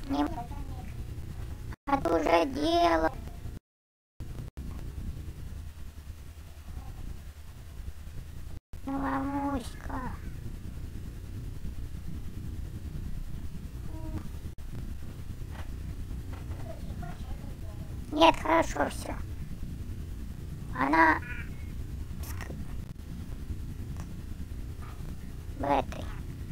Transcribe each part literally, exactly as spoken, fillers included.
Не... А ты уже дело. Ну, мамуська. Нет, хорошо все. Она в этой.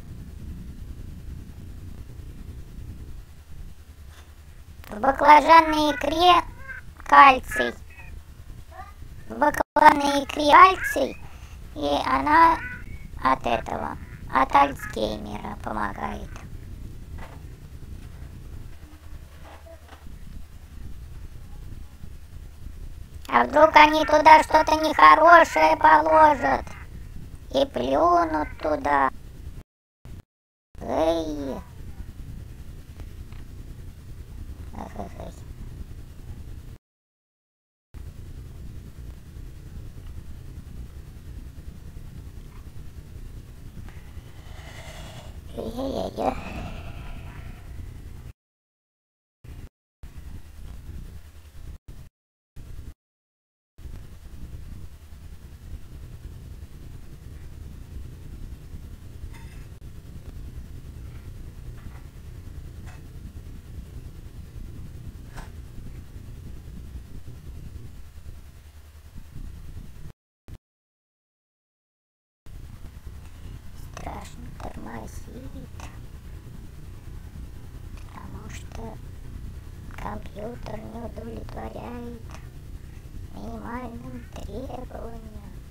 В баклажанной икре кальций. В баклажанной икре кальций. И она от этого, от Альцгеймера помогает. А вдруг они туда что-то нехорошее положат и плюнут туда? Эй! Эх-эх-эх. Ей-ей-ей. Страшно тормозит, потому что компьютер не удовлетворяет минимальным требованиям.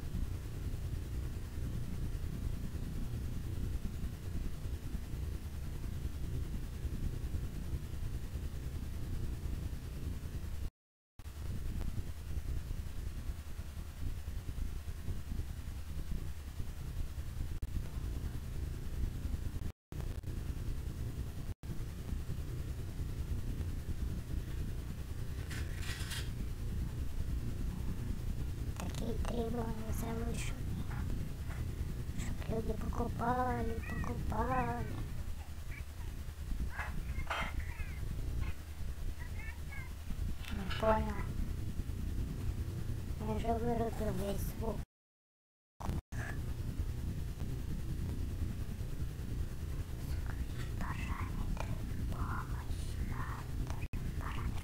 Такие требования завышенные, чтобы люди покупали, покупали. Не понял. Я же вырубил весь звук. Параметры, помощь, параметры.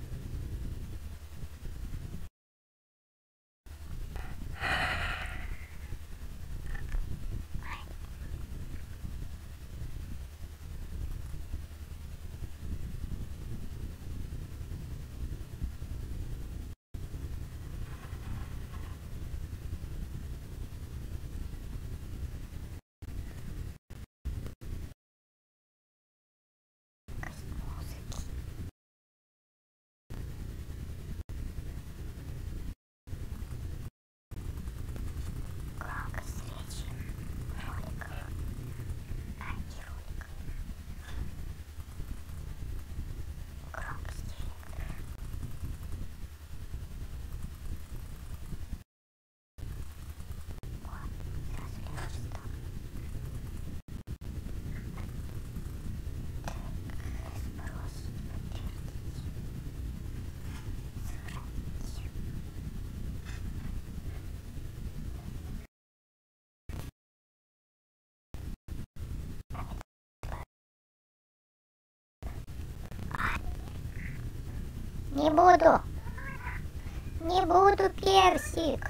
Громкость речи в роликах, антироликах. Громкость эффектов. Вот, сразу легче стало. Сбросить, подтвердить. Сохранить. Не буду. Не буду, персик.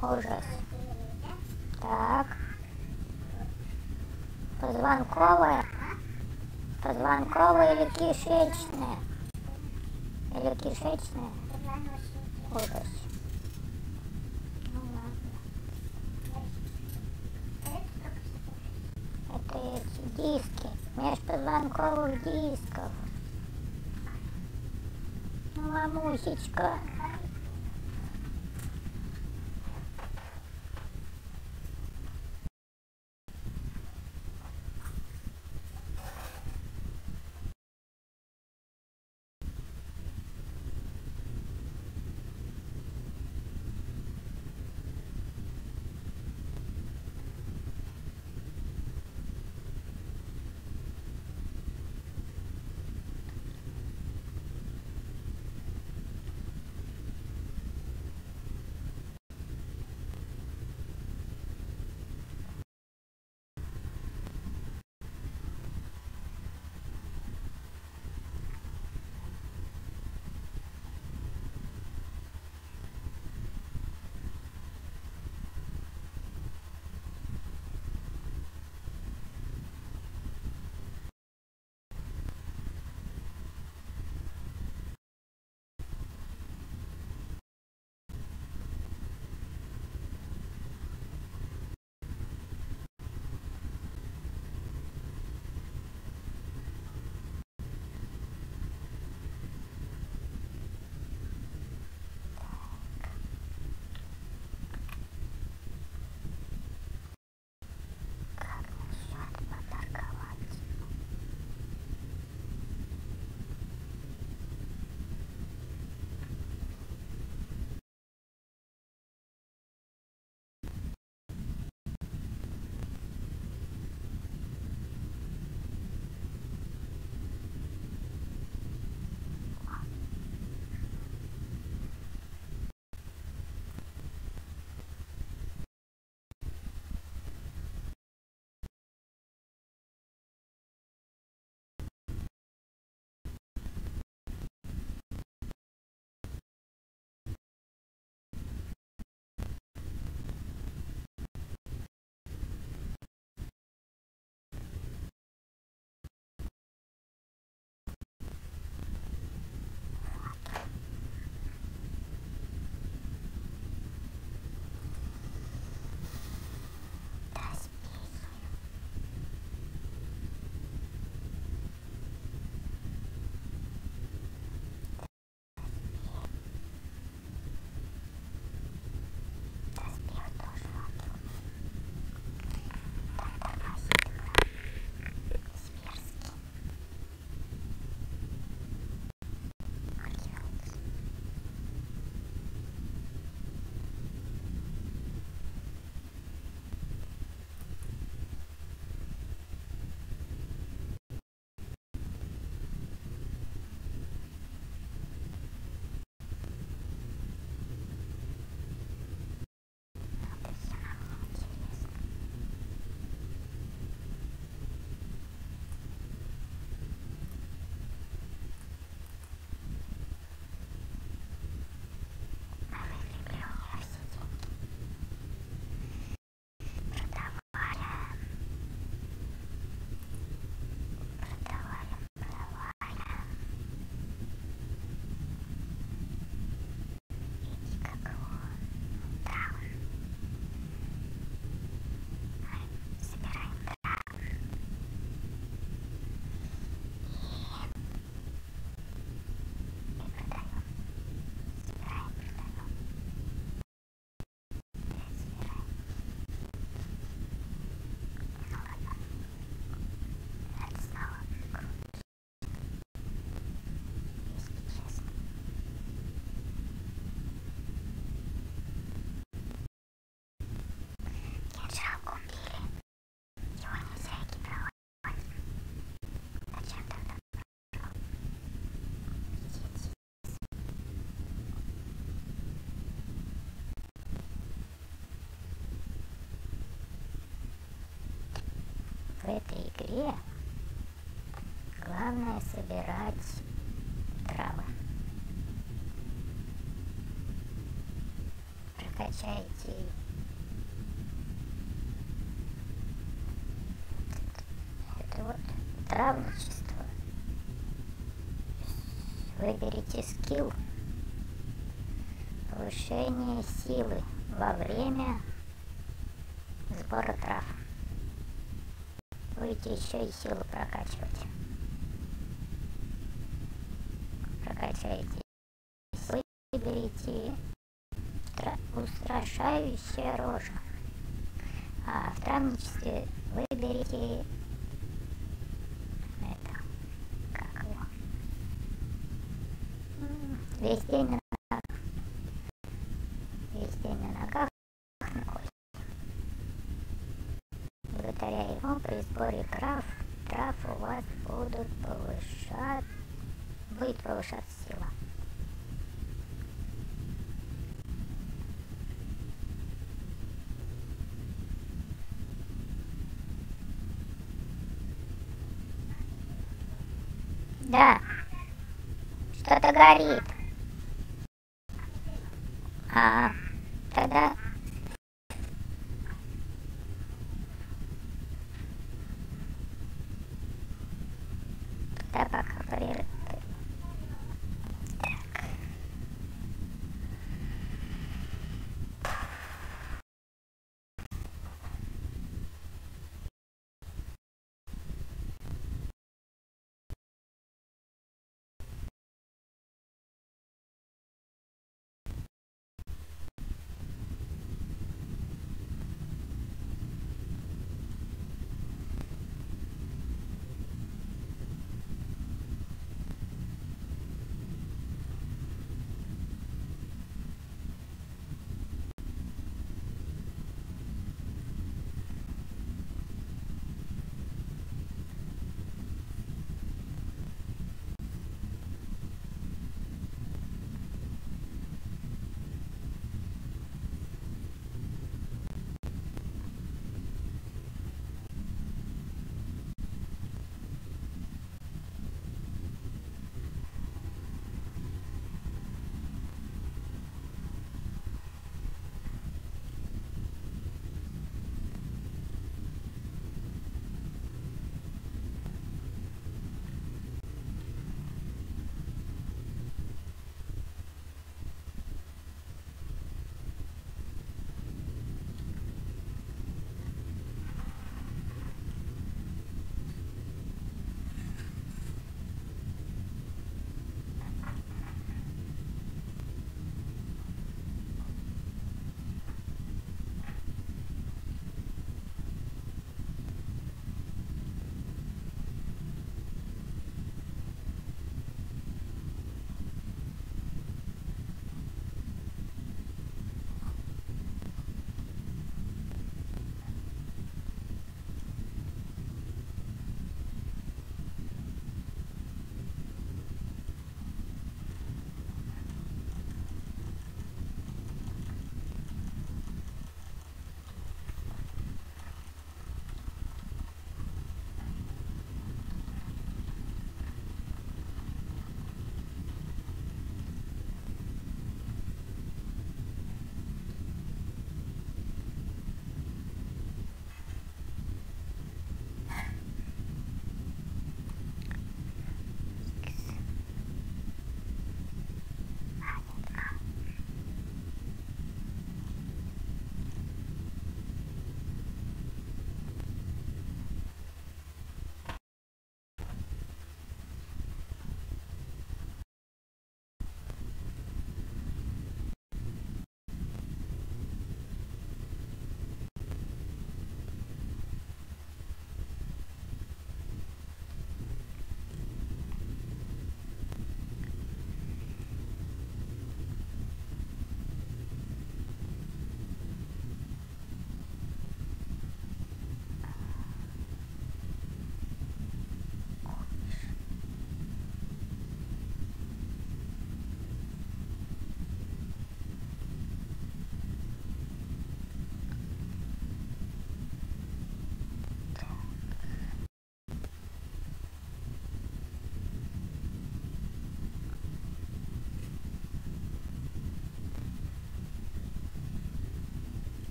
Ужас. Так. Позвонковая. Позвонковая или кишечная? Или кишечная? Ужас. Ну ладно. Это эти диски. Межпозвонковых дисков. Ну, мамусечка. В этой игре главное собирать травы. прокачайте это вот травничество. Выберите скилл повышение силы во время сбора трав. Будете еще и силу прокачивать. Прокачайте. Выберите устрашающая рожа. А в травничестве выберите это, как его, весь день на ногах. Весь день на ногах. Ой. Благодаря ему при сборе трав, трав у вас будут повышать, будет повышаться сила. Да, что-то горит. А, тогда тогда пока при... Так.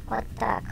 Вот так.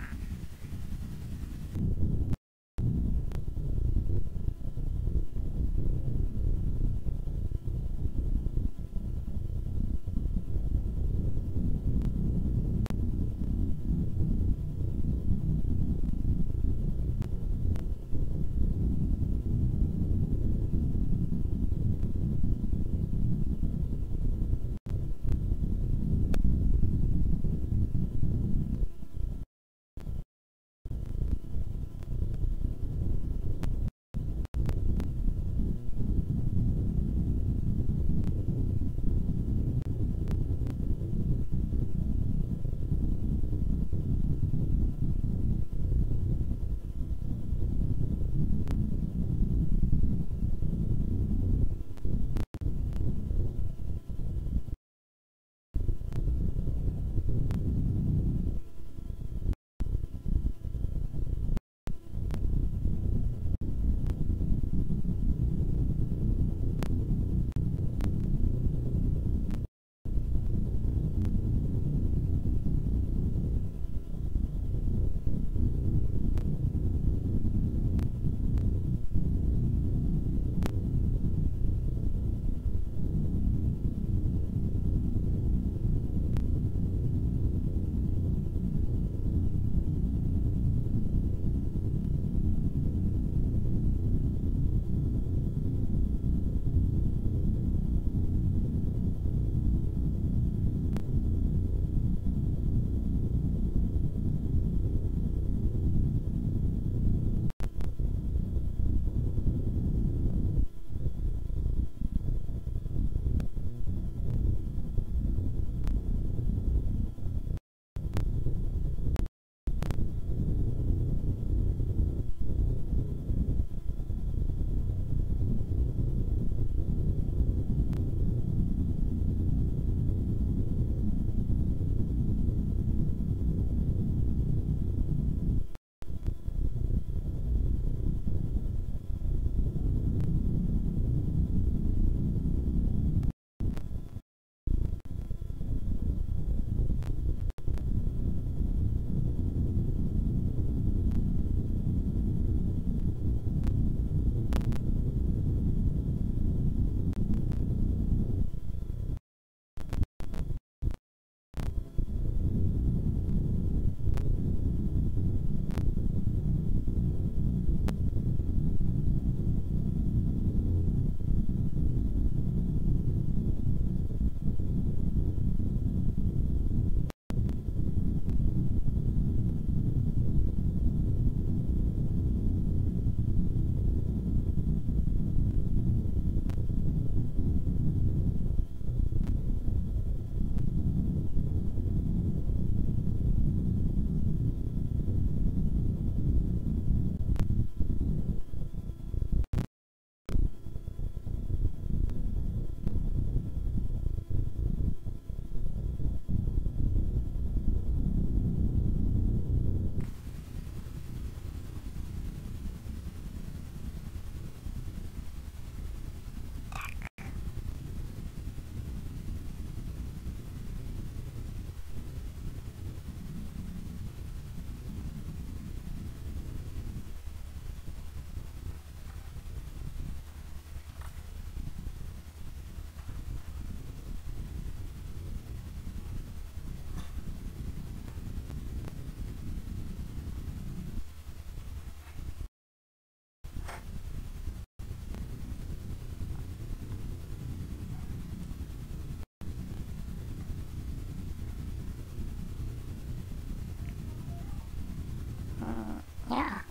Не,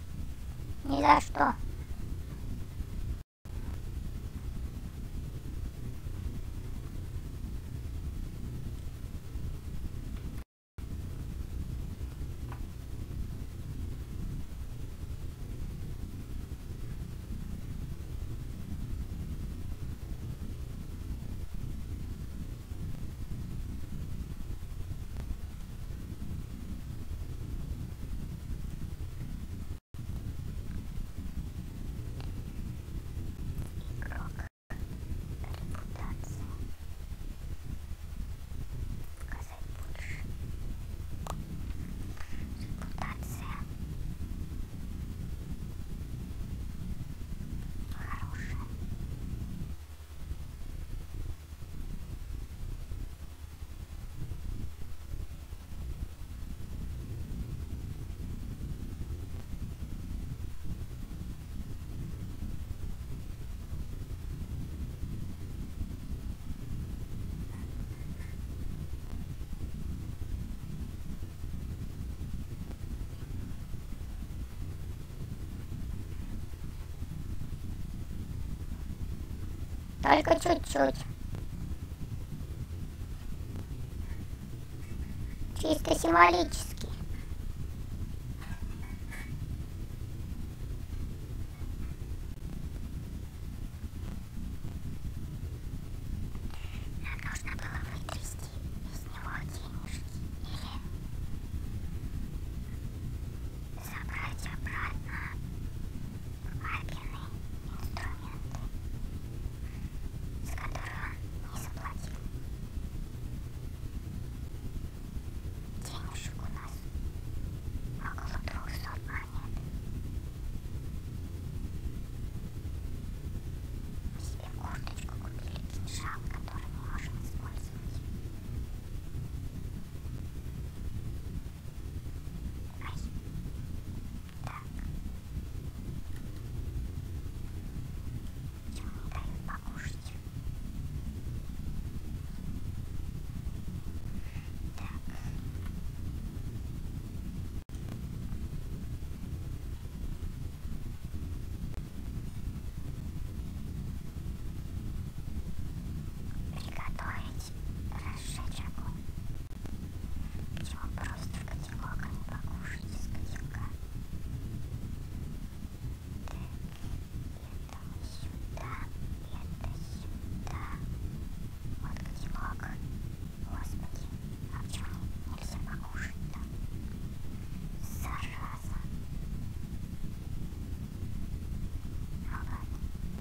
ни за что. Только чуть-чуть. Чисто символически. Нам нужно было вытрясти из него денежки или забрать обратно папины инструменты, с которых он не заплатил. Денежек у нас около двухсот монет. Мы себе курточку купили, кинжал, который мы можем использовать. Ай. Так. Почему не дают покушать? Так. Приготовить, разжечь огонь. Почему просто в котелок, а не покушать из котелка? Так, это мы сюда, это сюда. Вот котелок. Господи, а почему нельзя покушать-то? Зараза. Ну ладно.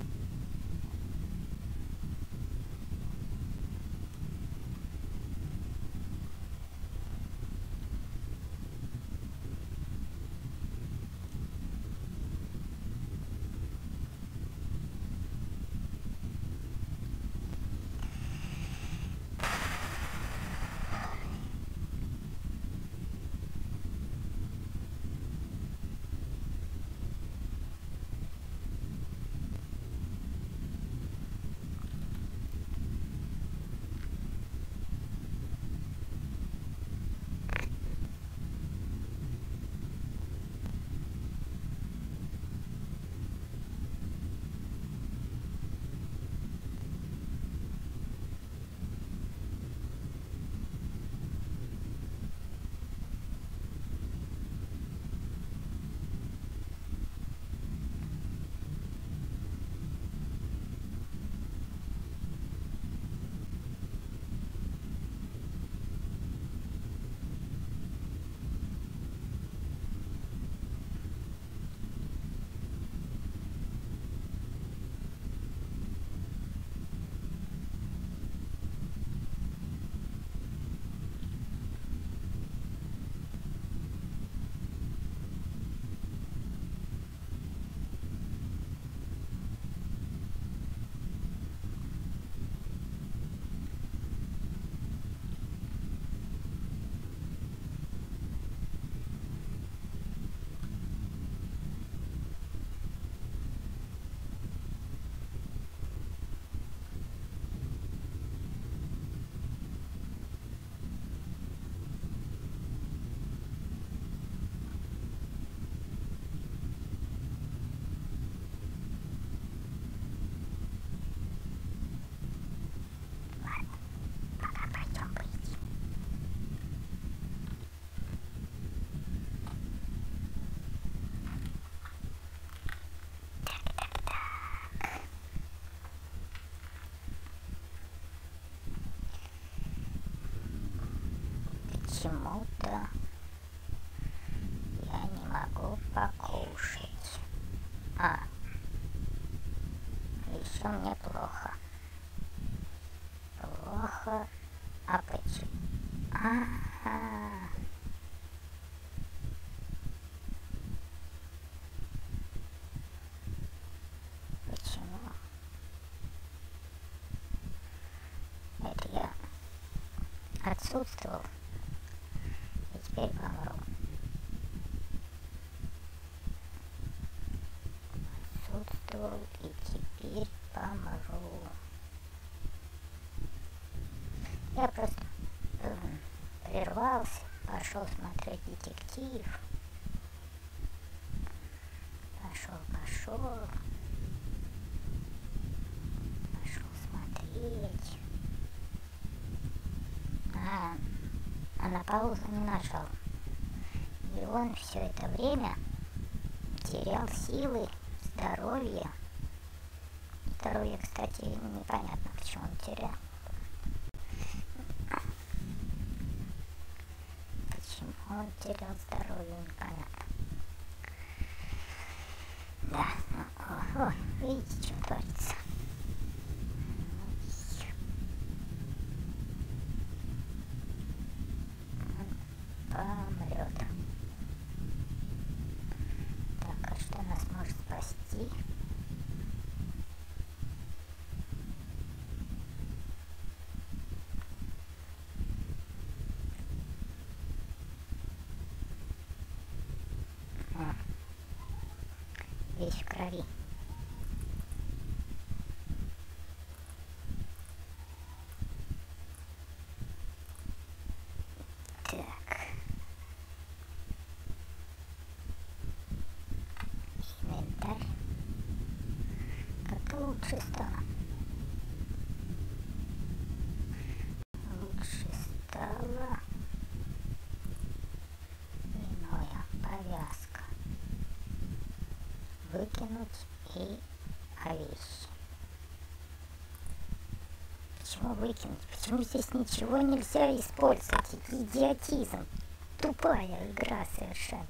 Почему-то я не могу покушать. А, еще мне плохо. Плохо. А почему? Ага. Почему? Это я отсутствовал. И теперь помру. Отсутствовал и теперь помру. Я просто э, прервался, пошел смотреть детектив. Пошел, пошел. Пошел а, а на паузу не нажал. И он все это время терял силы, здоровье. Здоровье, кстати, непонятно, почему он терял. Почему он терял здоровье, непонятно. Да, ну, ой, видите, что творится. Помрет. Так, а что нас может спасти? О, весь в крови. Так. Инвентарь. Как-то лучше стало. Лучше стало. Иная повязка. Выкинуть и овещи. Почему выкинуть? Почему здесь ничего нельзя использовать? Идиотизм. Тупая игра совершенно.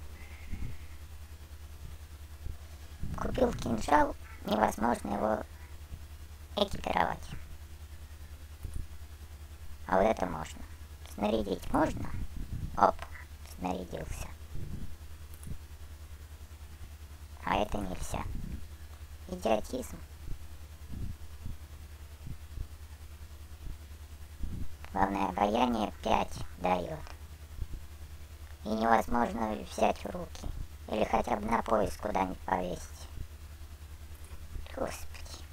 Купил кинжал, невозможно его экипировать. А вот это можно. Снарядить можно? Оп, снарядился. А это нельзя. Идиотизм. Главное, обаяние пять дает. И невозможно взять в руки. Или хотя бы на пояс куда-нибудь повесить. Господи.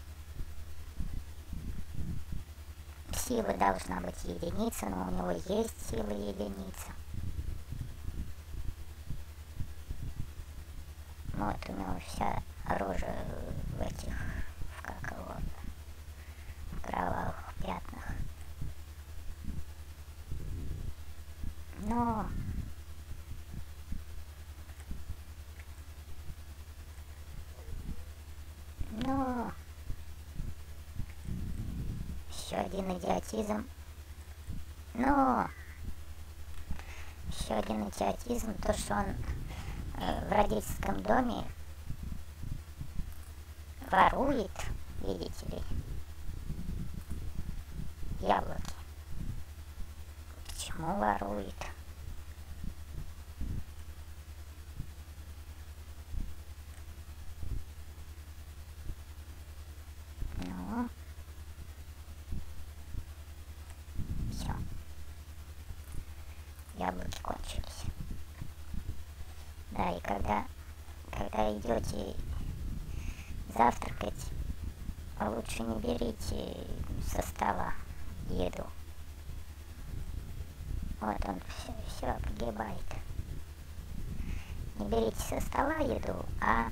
Сила должна быть единица, но у него есть сила единица. Вот у него вся рожа в этих, в как его, в кровавых пятнах. Но но еще один идиотизм. Но еще один идиотизм, то что он э, в родительском доме ворует, видите ли, яблоки. Почему ворует? Ну, все. Яблоки кончились. Да, и когда, когда идете завтракать, лучше не берите со стола еду. Вот он все, все погибает. Не берите со стола еду, а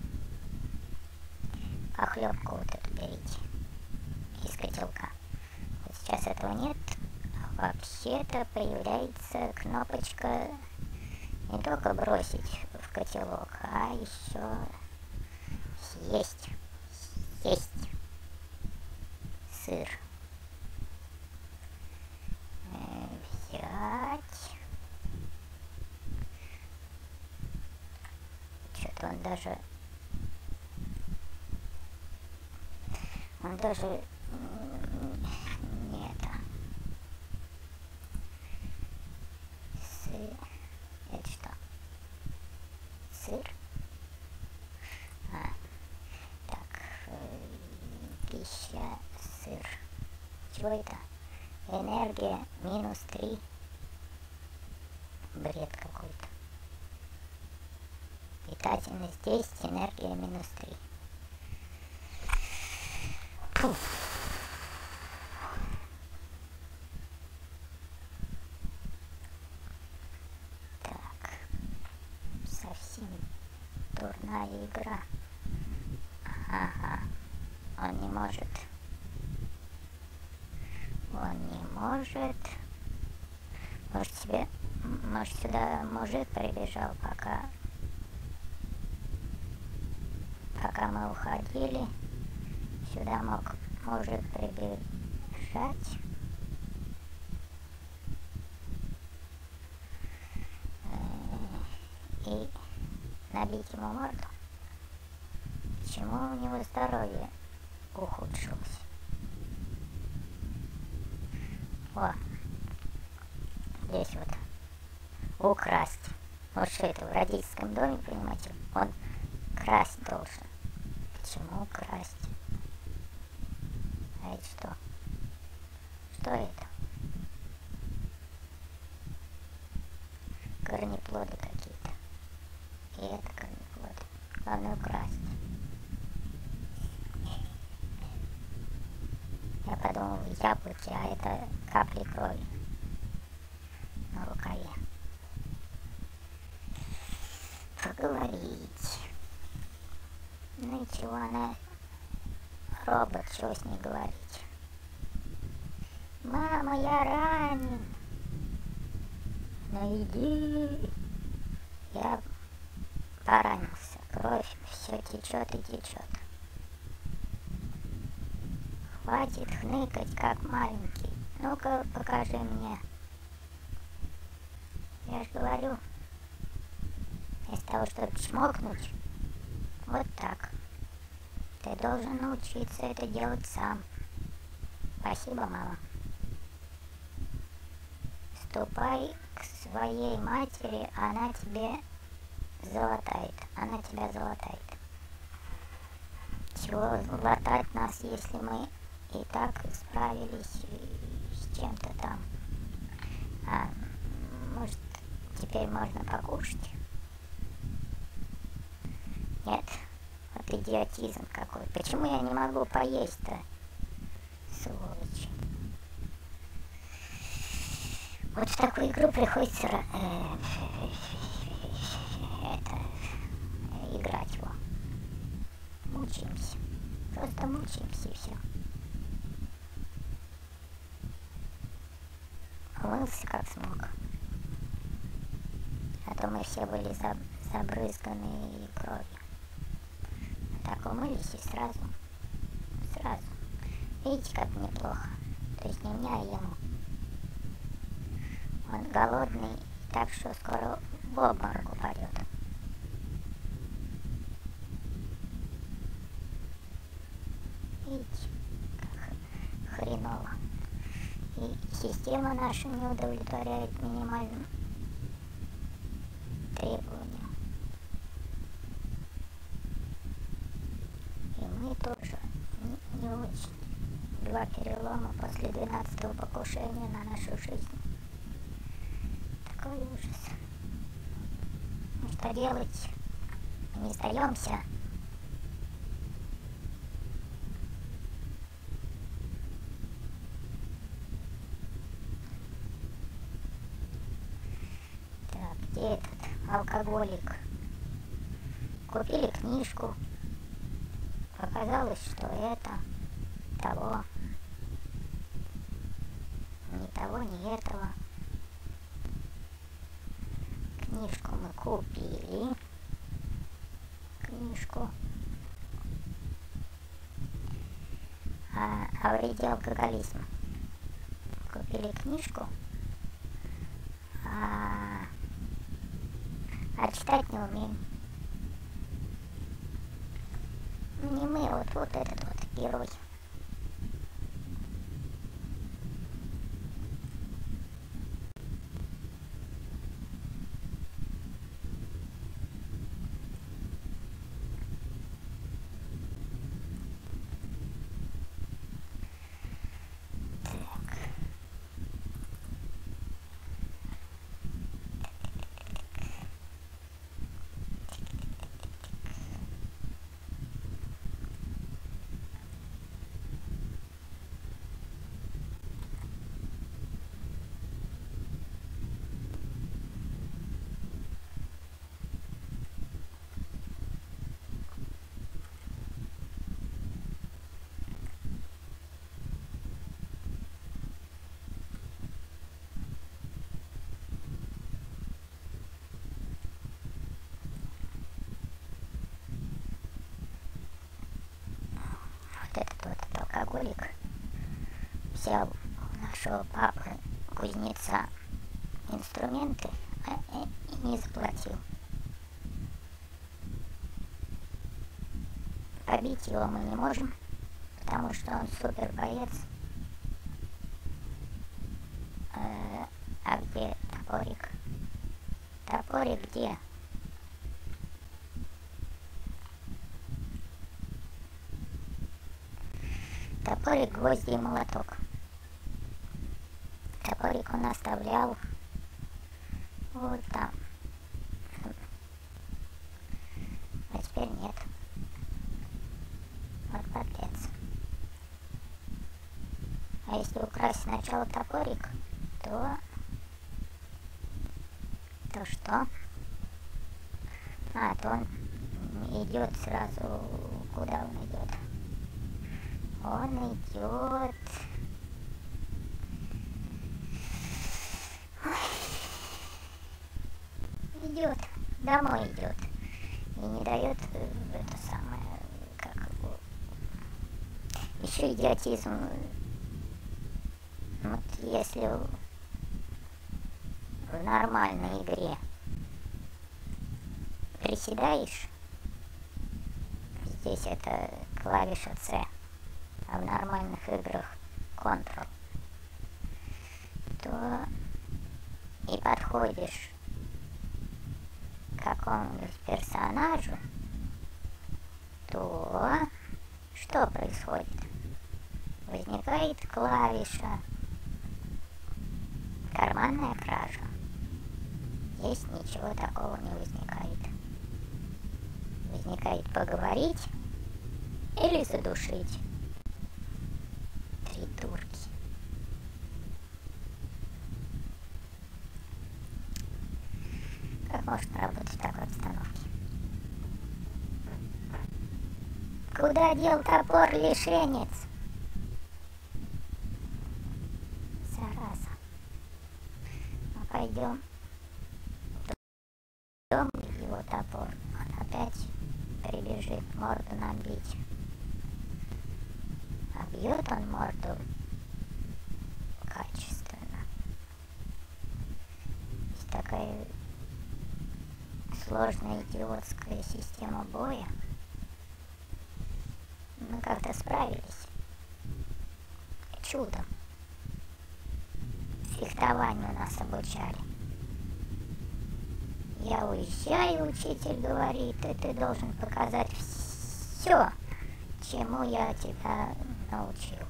похлебку вот эту берите из котелка. Вот сейчас этого нет. А вообще-то появляется кнопочка не только бросить в котелок, а еще съесть. Съесть сыр. Э, взять. Что-то он даже... Он даже... Не это... Сыр... Это что? Сыр? А, так... Э, пища, сыр. Чего это? Энергия минус три. Бред какой-то. Питательность десять, энергия минус три. Фух. Так. Совсем дурная игра. Ага. Он не может. Он не может Может себе, может сюда мужик прибежал, пока, пока мы уходили. Сюда мог мужик прибежать. И набить ему морду. Почему у него здоровье ухудшилось? О, здесь вот украсть. Вот что это в родительском доме, понимаете, он красть должен. Почему красть? А это что? Что это? Корнеплоды какие-то. И это корнеплоды. Главное украсть. Я подумал, яблоки, а это капли крови на рукаве. Поговорить. Ну и чего она, робот, чего с ней говорить? Мама, я ранен. Ну иди. Я поранился. Кровь все течет и течет. Хватит хныкать, как маленький. Ну-ка, покажи мне. Я ж говорю, вместо того, чтобы чмокнуть, вот так. Ты должен научиться это делать сам. Спасибо, мама. Ступай к своей матери, она тебе золотает. Она тебя золотает. Чего латать нас, если мы и так справились с чем-то там? А может, теперь можно покушать? Нет, вот идиотизм какой. Почему я не могу поесть-то? Сволочь. Вот в такую игру приходится э, это, играть его. Мучаемся. Просто мучаемся и все. Умылся как смог. А то мы все были заб забрызганы кровью. А так умылись и сразу. Сразу. Видите, как неплохо. То есть не меня, а ему. Он голодный, так что скоро в обморок упадет. Видите, как хреново. И система наша не удовлетворяет минимальным требованиям. И мы тоже не, не очень. Два перелома после двенадцатого покушения на нашу жизнь. Такой ужас. Ну что делать? Мы не сдаемся. Так, где этот алкоголик? Купили книжку. Оказалось, что это того. Ни того, ни этого. Книжку мы купили. Книжку. А, о вреде алкоголизма. Купили книжку. А, а читать не умеем. Не мы, вот, вот этот вот герой. алкоголик, взял у нашего папы кузнеца инструменты и не заплатил. Побить его мы не можем, потому что он супер боец. А где топорик? Топорик где? Топорик, гвозди и молоток. Топорик он оставлял вот там. А теперь нет. Вот подлец. А если украсть сначала топорик, то... То что? А, то он идет сразу... Куда он идет? Он идет... Идет, домой идет. И не дает это самое, как его... Еще идиотизм. Вот если в нормальной игре приседаешь, здесь это клавиша С, а в нормальных играх Ctrl, то и подходишь к какому-нибудь персонажу, то что происходит? Возникает клавиша карманная кража. Здесь ничего такого не возникает. Возникает поговорить или задушить. Придурки. Как можно работать в такой обстановке? Куда дел топор, лишенец? Зараза. Ну, пойдем. Дом его топор. Он опять прибежит морду нам бить. А бьет он морду качественно. Есть такая сложная идиотская система боя. Мы как-то справились. Чудом. Фехтованию нас обучали. Я уезжаю, учитель говорит, и ты должен показать все, чему я тебя научил.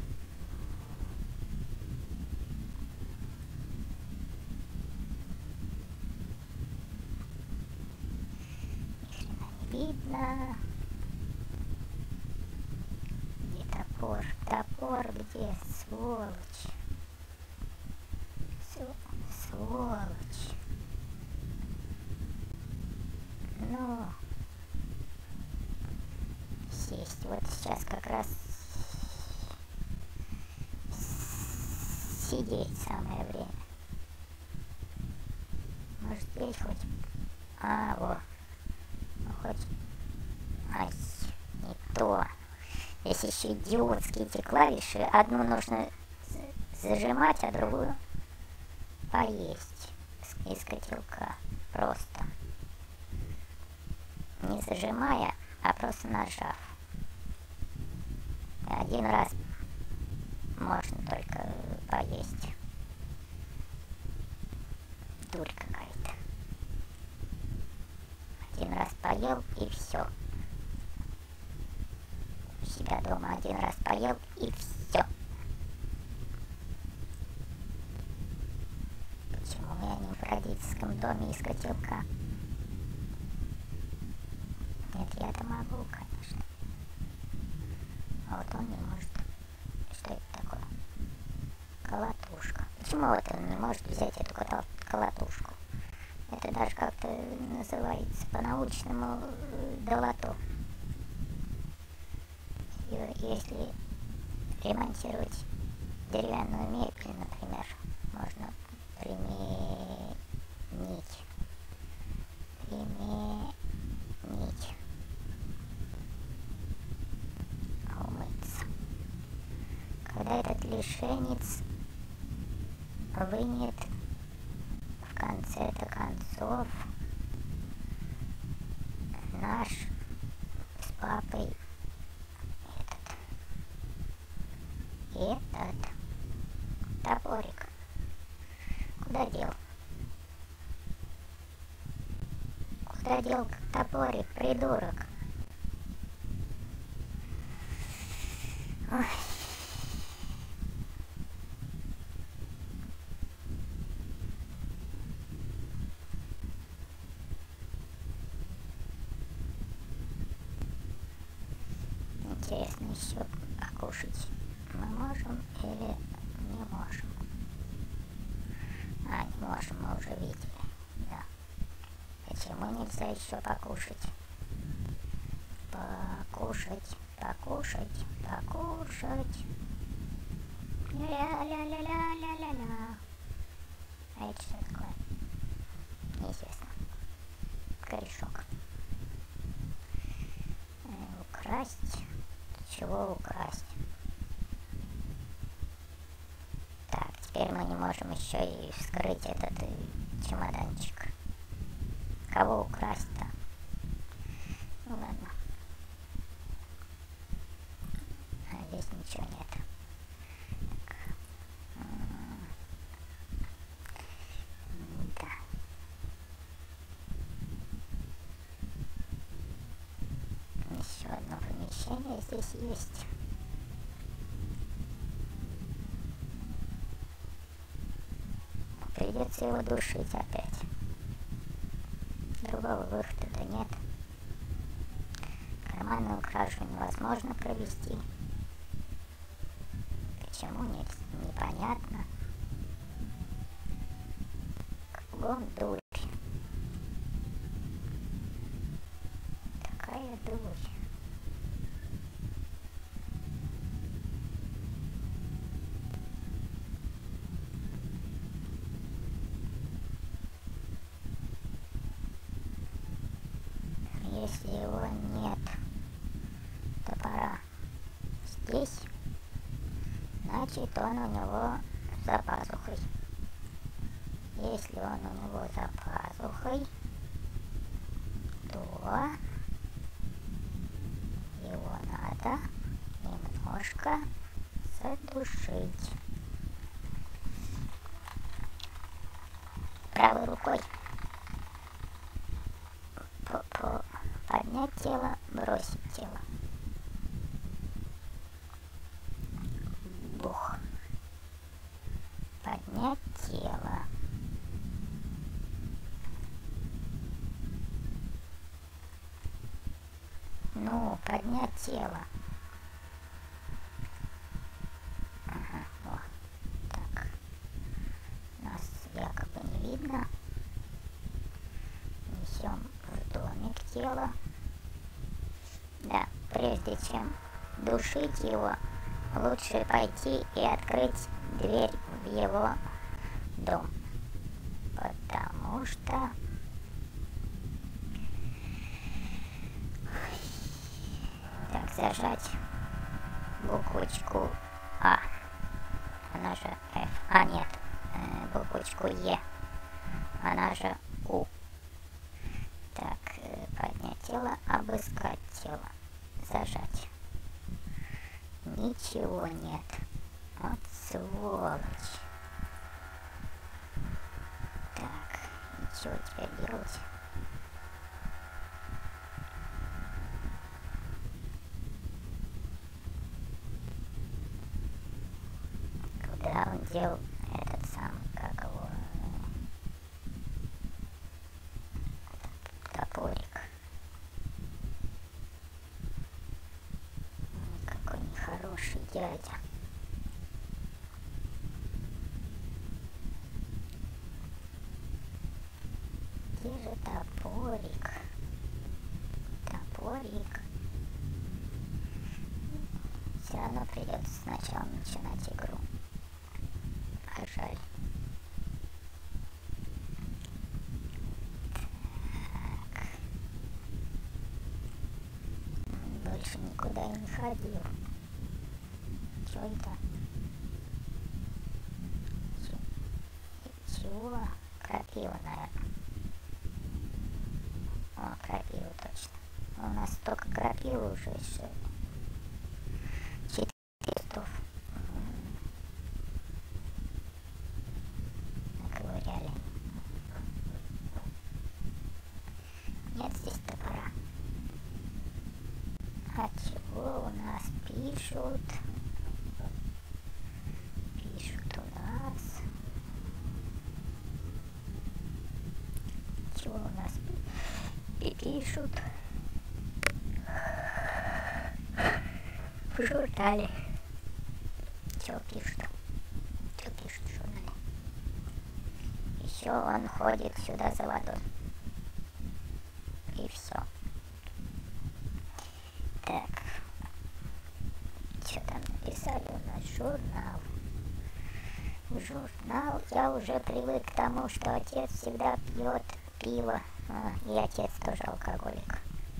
Ни хрена не видно. Где топор? Топор где? Сволочь. Сволочь. Ну, сесть. Вот сейчас как раз сидеть самое время. Может здесь хоть... А, вот. Ну, хоть... Ай, не то. Здесь еще идиотские эти клавиши. Одну нужно зажимать, а другую поесть из котелка. Просто. Не зажимая, а просто нажав. Один раз можно только поесть. Дурь какая-то. Один раз поел и все. У себя дома один раз поел и все. Почему я не в родительском доме из котелка? Нет, я-то могу, конечно. А вот он не может. Что это такое? Колотушка. Почему вот он не может взять эту колотушку? Это даже как-то называется по-научному долото. Если ремонтировать деревянную мебель, например, можно применить. Применить. Умыться. этот лишенец вынет в конце-то концов наш с папой этот, этот топорик. Куда дел? Куда дел топорик, придурок? Ой. Интересно, еще покушать мы можем или не можем? А, не можем, мы уже видели, да. Почему нельзя еще покушать? Покушать, покушать, покушать. Ля-ля-ля-ля-ля-ля-ля. А это что такое? Неизвестно. Корешок. Э, украсть. Чего украсть? Так, теперь мы не можем еще и вскрыть этот э, чемоданчик. Кого украсть-то? Ну ладно. А здесь ничего нет. Так. Да. Еще одно помещение здесь есть. Придется его душить опять. Другого выхода нет. Карманную кражу невозможно провести. Почему, нет, непонятно. Кругом дурь. Такая дурь. Если его нет топора здесь, значит он у него за пазухой. Если он у него за пазухой, то его надо немножко задушить. Правой рукой По-по поднять тело, бросить тело. Бух. Поднять тело. Ну, поднять тело. Ага, вот. Так. Нас якобы не видно. Несем в домик тело. Да, прежде чем душить его, лучше пойти и открыть дверь в его дом. Потому что... Так, зажать буквочку А. Она же F. А, нет. Э, буквочку Е. Она же У. Так, э, поднять тело, обыскать тело. Зажать. Ничего нет. Вот сволочь. Так, ничего теперь делать. Куда он дел этот самый, как его, топорик? Какой нехороший дядя. Где же топорик? Топорик. Все равно придется сначала начинать игру. А жаль. Так. Больше никуда и не ходил. Чё это? крапива, наверное. О, крапива точно. У нас столько крапивы уже еще. Четыре листов. Наковыряли. Нет здесь топора. А чего у нас пишут? Пишут у нас. Чего у нас пишут? В журнале. Чего пишут? Что пишут в журнале? Еще он ходит сюда за водой. И все. Так. Что там написали у нас? Журнал. В журнал я уже привык к тому, что отец всегда пьет пиво. А, и отец тоже алкоголик.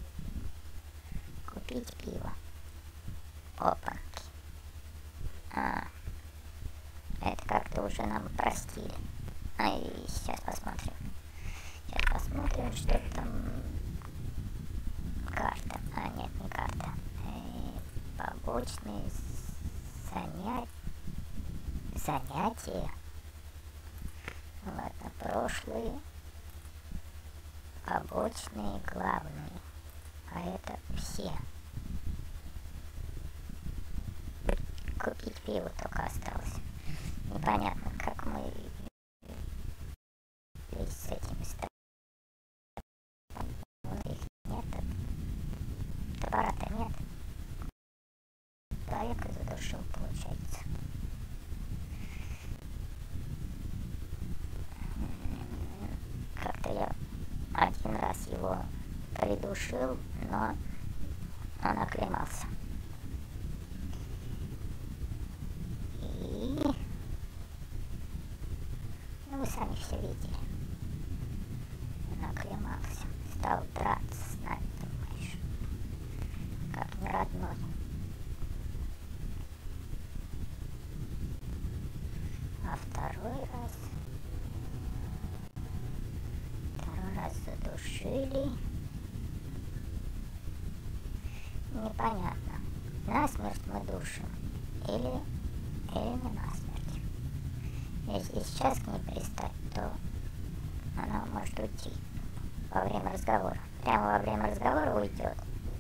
Купить пиво. Опанки. А, это как-то уже нам простили. А, и сейчас посмотрим. Сейчас посмотрим, что там. Карта. А, нет, не карта. Э, побочные занятия. Занятия. Ладно, прошлые. Побочные, главные. А это все. Купить пиво только осталось. Непонятно, как мы здесь с этим стоим. Их нет. Товара-то нет. Человека задушил, получается. Как-то я один раз его придушил, но он оклемался. И ну, вы сами все видели. Он оклемался. Стал драться с нами, понимаешь? Как не родной. А второй раз... Второй раз задушили. Непонятно, насмерть мы душим или, или не насмерть. Если сейчас к ней пристать, то она может уйти во время разговора. Прямо во время разговора уйдет.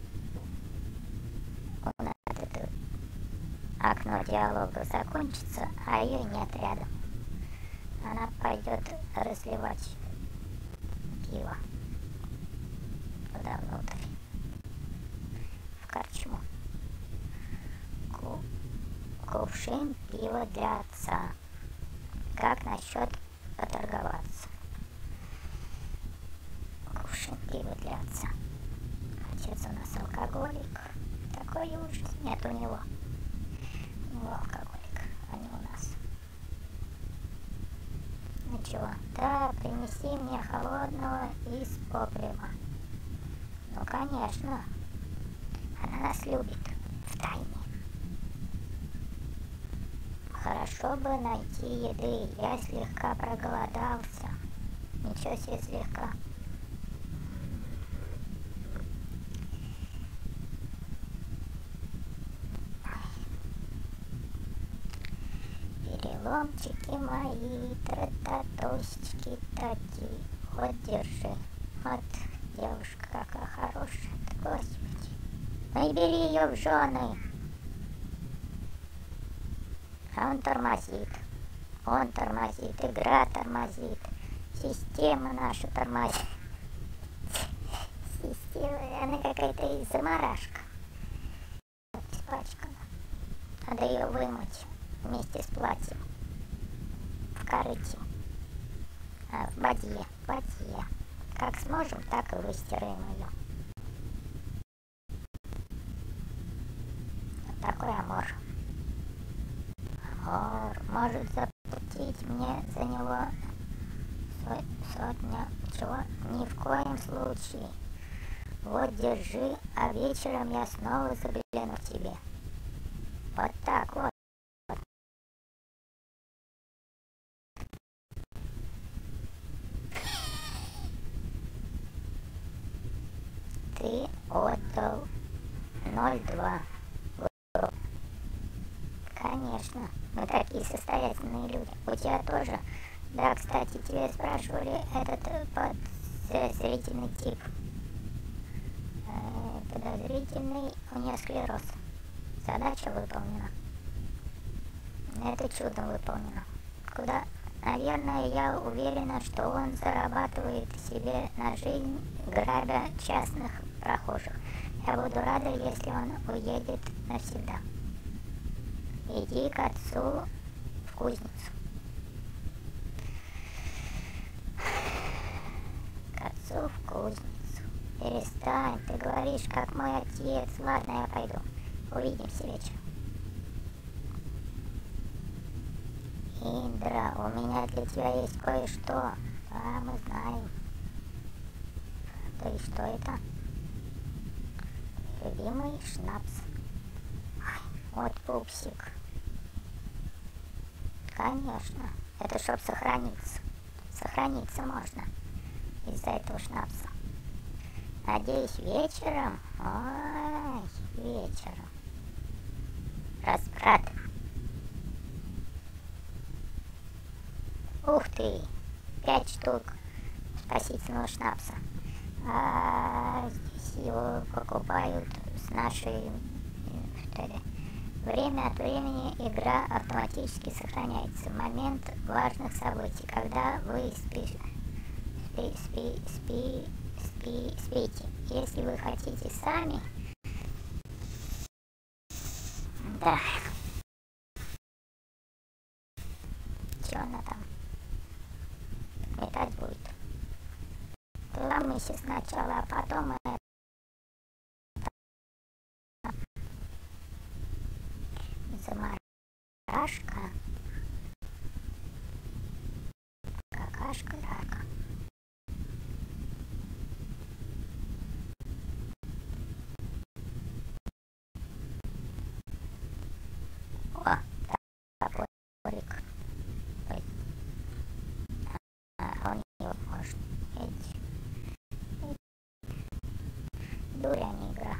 У нас это окно диалога закончится, а ее нет рядом. Она пойдет разливать пиво туда внутрь. Корчму. Ку кувшин пива для отца. Как насчет поторговаться? Кувшин пива для отца. Отец у нас алкоголик. Такой ужас. Нет у него. У него алкоголик, а не у нас. Ну чего? Да, принеси мне холодного из погреба. Ну конечно. Она нас любит в тайне. Хорошо бы найти еды. Я слегка проголодался. Ничего себе слегка. Переломчики мои, трататосечки такие. Вот держи. Вот девушка какая хорошая. Господи. Ну и бери ее в жены. А он тормозит. Он тормозит. Игра тормозит. Система наша тормозит. Система, она какая-то заморашка. Испачкана. Надо ее вымыть вместе с платьем. В корыте. А, в бадье. В бадье. Как сможем, так и выстираем ее. Такой амор. Амор может заплатить мне за него сотня. Чего? Ни в коем случае. Вот держи, а вечером я снова загляну к тебе. Вот так вот. ты отдал ноль два. Конечно, мы такие состоятельные люди. У тебя тоже. Да, кстати, тебя спрашивали этот подозрительный тип. Э, подозрительный, у нее склероз. Задача выполнена. Это чудом выполнено. Куда? Наверное, я уверена, что он зарабатывает себе на жизнь, грабя частных прохожих. Я буду рада, если он уедет навсегда. Иди к отцу в кузницу. К отцу в кузницу. Перестань, ты говоришь, как мой отец. Ладно, я пойду. Увидимся вечером. Индра, у меня для тебя есть кое-что. Да, мы знаем. Да и что это? Любимый шнапс. Вот пупсик. Конечно. Это чтоб сохраниться. Сохраниться можно из-за этого шнапса. Надеюсь, вечером? Ой, вечером. Разврат. Ух ты! Пять штук спасительного шнапса. А здесь его покупают с нашей... Что это? Время от времени игра автоматически сохраняется в момент важных событий, когда вы спи, спи, спи, спи, спи, спите. Если вы хотите сами, да. Что она там метать будет? Ломайся сначала, а потом это. Заморашка. Какашка рака. О, топорик. А он его может. Эти. Дуряня игра.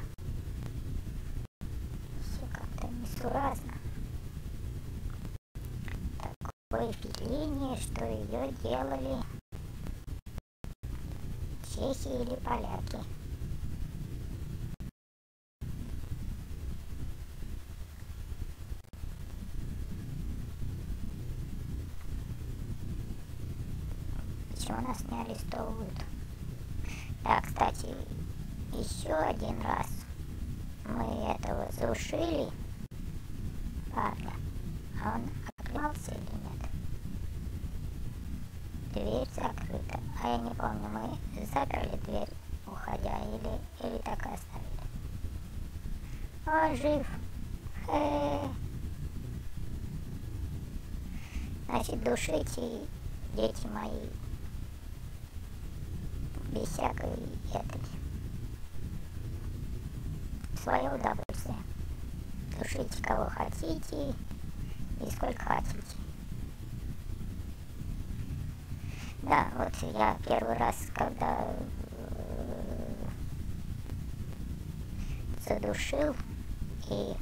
Все как-то несуразно. Такое впечатление, что ее делали чехи или поляки. Почему нас не арестовывают? Да, кстати, еще один раз мы этого заушили парня, а он оклемался или нет? Дверь закрыта, а я не помню, мы заперли дверь, уходя, или, или так и оставили. О, жив! Хе-хе. Значит, душите, дети мои, без всякой этой. Свое удовольствие. Душите кого хотите и сколько хотите. Да, вот я первый раз, когда задушил, и,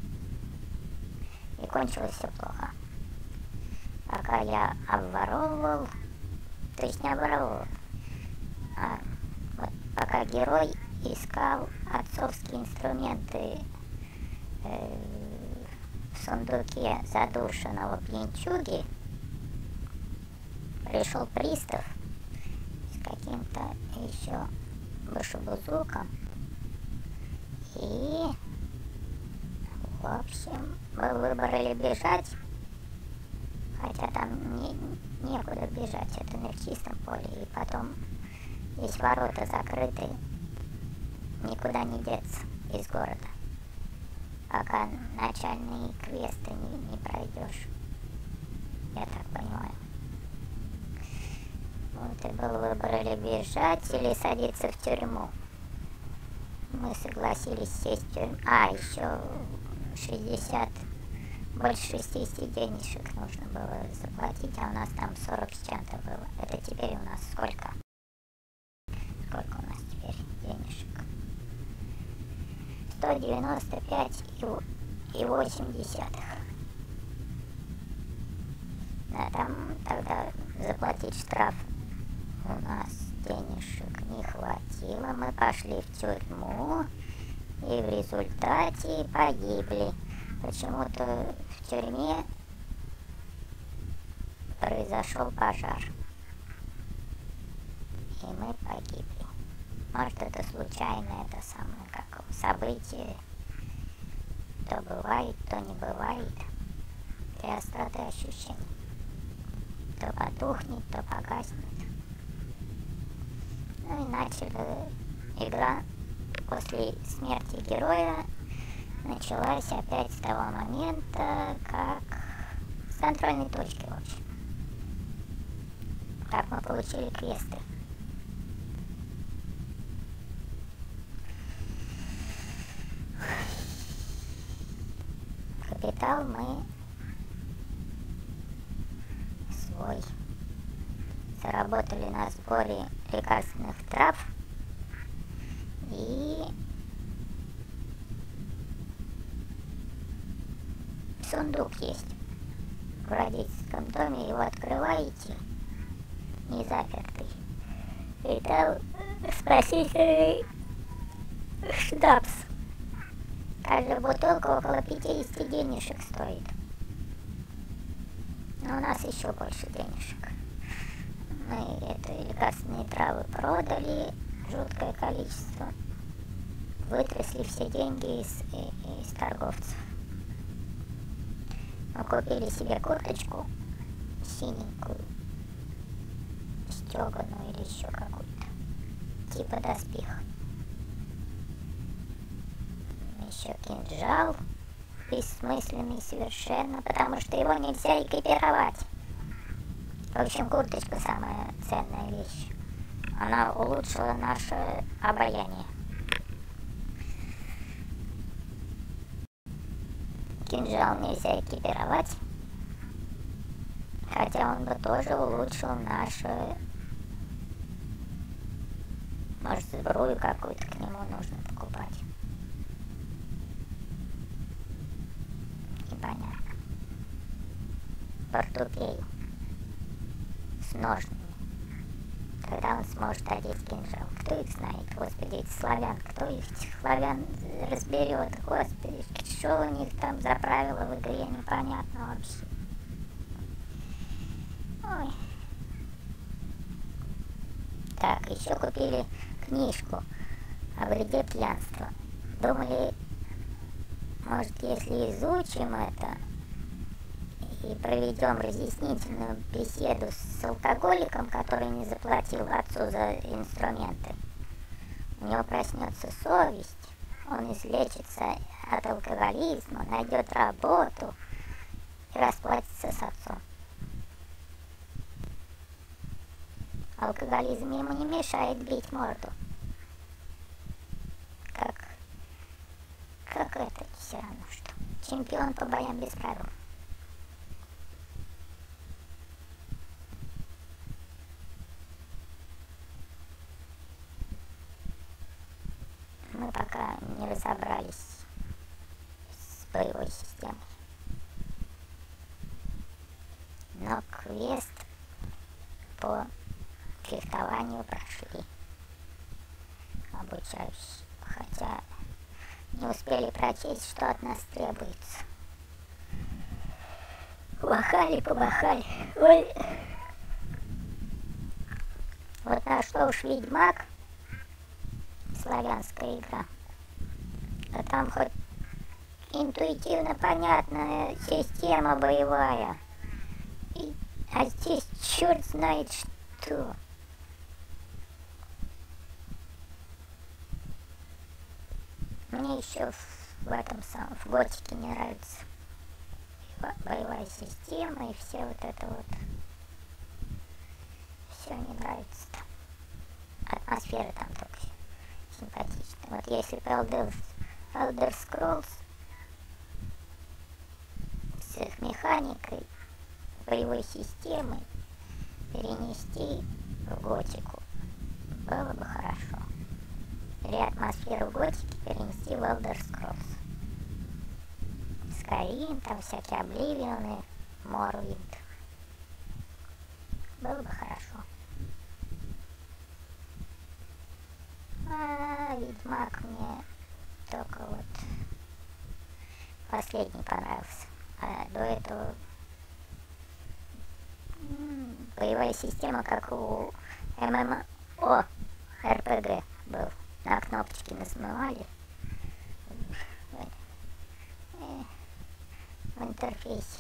и кончилось все плохо. Пока я обворовывал, то есть не обворовывал, а вот пока герой искал отцовские инструменты э, в сундуке задушенного пьянчуги, пришел пристав с каким-то еще башебузуком, и в общем был выбор или бежать, хотя там не, некуда бежать, это не в чистом поле, и потом здесь ворота закрыты, никуда не деться из города, пока начальные квесты не, не пройдешь, я так понимаю. Вот и был выбор или бежать, или садиться в тюрьму. Мы согласились сесть в тюрьму. А, еще шестьдесят, больше шестидесяти денежек нужно было заплатить, а у нас там сорок с чем-то было. Это теперь у нас сколько? Сколько у нас теперь денежек? сто девяносто пять и восемь десятых. Да, там тогда заплатить штраф у нас денежек не хватило. Мы пошли в тюрьму и в результате погибли. Почему-то в тюрьме произошел пожар. И мы погибли. Может, это случайно, это самое как событие. То бывает, то не бывает. При остроты ощущений. То потухнет, то погаснет. Ну и начали игра после смерти героя. Началась опять с того момента, как с контрольной точки, в общем. Как мы получили квесты. Капитал мы свой заработали на сборе лекарственных трав и сундук есть в родительском доме, его открываете, не запертый, и там спасительный шнапс. Каждая бутылка около пятьдесят денежек стоит. Но у нас еще больше денежек. Мы это лекарственные травы продали, жуткое количество. Вытрясли все деньги из, из торговцев. Мы купили себе курточку синенькую, стеганую или еще какую-то, типа доспех. Еще кинжал, бессмысленный совершенно, потому что его нельзя экипировать. В общем, курточка самая ценная вещь. Она улучшила наше обаяние. Кинжал нельзя экипировать, хотя он бы тоже улучшил наше... Может, сбрую какую-то к нему нужно покупать. Непонятно. Портупею с ножными. Когда он сможет одеть кинжал? Кто их знает? Господи, эти славян, кто их, этих славян разберет? Господи, что у них там за правила в игре, непонятно вообще. Ой. Так, еще купили книжку о вреде пьянства. Думали, может, если изучим это и проведем разъяснительную беседу с алкоголиком, который не заплатил отцу за инструменты, у него проснется совесть, он излечится от алкоголизма, найдет работу и расплатится с отцом. Алкоголизм ему не мешает бить морду. Как, как это все равно что. Чемпион по боям без правил. Мы пока не разобрались с боевой системой. Но квест по фехтованию прошли. Обучаюсь. Хотя не успели прочесть, что от нас требуется. Махали, помахали. Ой. Вот на что уж Ведьмак, славянская игра. А там хоть интуитивно понятная система боевая. И, а здесь черт знает что. Мне еще в, в этом самом, в Готике не нравится боевая система и все вот это вот. Все не нравится-то. Атмосфера там только симпатичная. Вот если Elder, Elder Scrolls с их механикой, боевой системой перенести в Готику, было бы хорошо. или атмосферу готики перенести в Elder Scrolls. Skyrim, там всякие Обливионы, Morrowind. Было бы хорошо. А Ведьмак мне только вот последний понравился. А до этого боевая система, как у ММО эр пэ гэ был. На кнопочки нажимали в интерфейсе.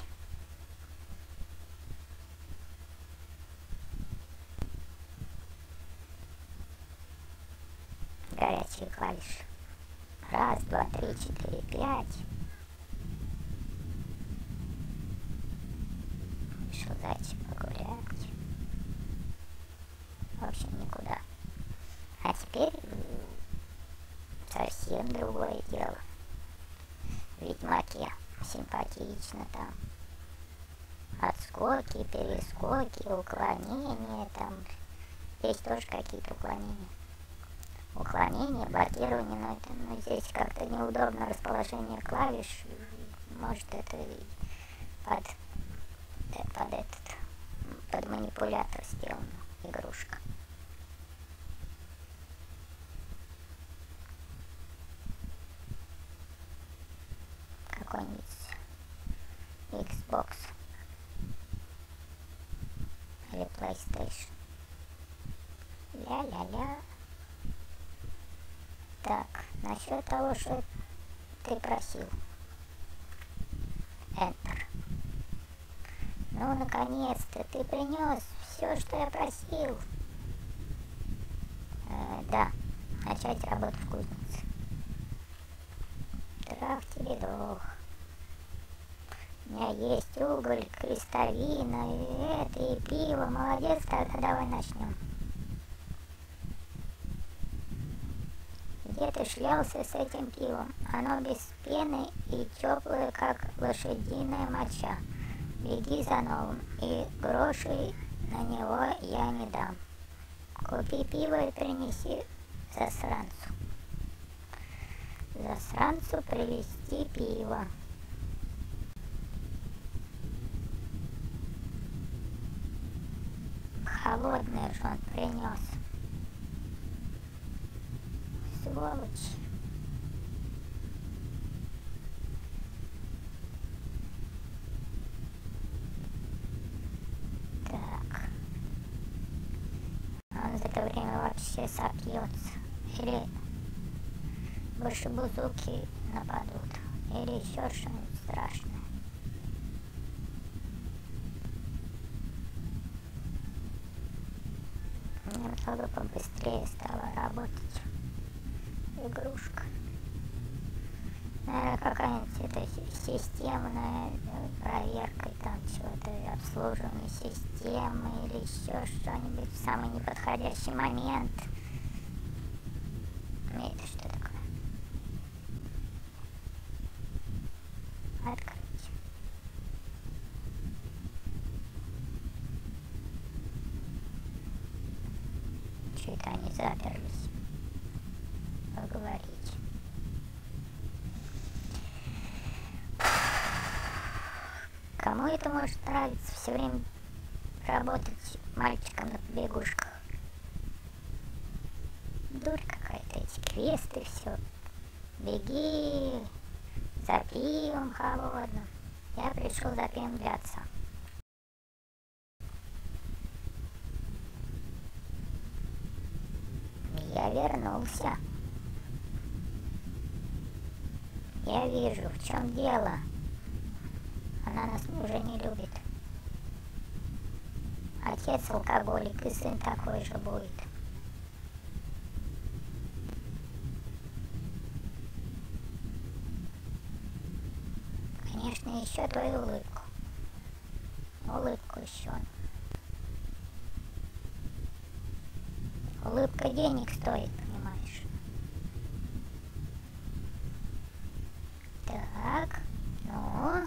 Горячие клавиши. Раз, два, три, четыре, пять. Вышел зайчик погулять. В общем, никуда. А теперь совсем другое дело. В Ведьмаке симпатично там. Отскоки, перескоки, уклонения там. Здесь тоже какие-то уклонения. Уклонение, блокирование, но, это, но здесь как-то неудобно расположение клавиш. Может, это под, под этот, под манипулятор сделана игрушка. Какой-нибудь Xbox или PlayStation. Ля-ля-ля. Так, насчет того, что ты просил. Enter. Ну, наконец-то, ты принес все, что я просил. Э, да, начать работу в кузнице. Трах тебе дрох. У меня есть уголь, крестовина, и это, и пиво. Молодец, тогда давай начнем. Где ты шлялся с этим пивом? Оно без пены и теплое, как лошадиная моча. Беги за новым, и грошей на него я не дам. Купи пиво и принеси засранцу. Засранцу привезти пиво. Холодное же он принес. Сволочь. Так. Он за это время вообще сопьется. Или башибузуки нападут. Или еще что-нибудь страшное. Мне бы побыстрее стала работать игрушка. Наверное, какая-нибудь это системная проверка, там чего-то, обслуживание системы или еще что-нибудь в самый неподходящий момент. Это что такое? Открыть. Что это они заперлись? Поговорить. Кому это может нравиться все время работать мальчиком на побегушках? Дурь какая-то, эти квесты, все. Беги за пивом холодным. Я пришел за пивом для отца. Я вернулся. Я вижу, в чем дело. Она нас уже не любит. Отец алкоголик, и сын такой же будет. Конечно, еще твою улыбку. Улыбку еще. Улыбка денег стоит, понимаешь? Так, ну...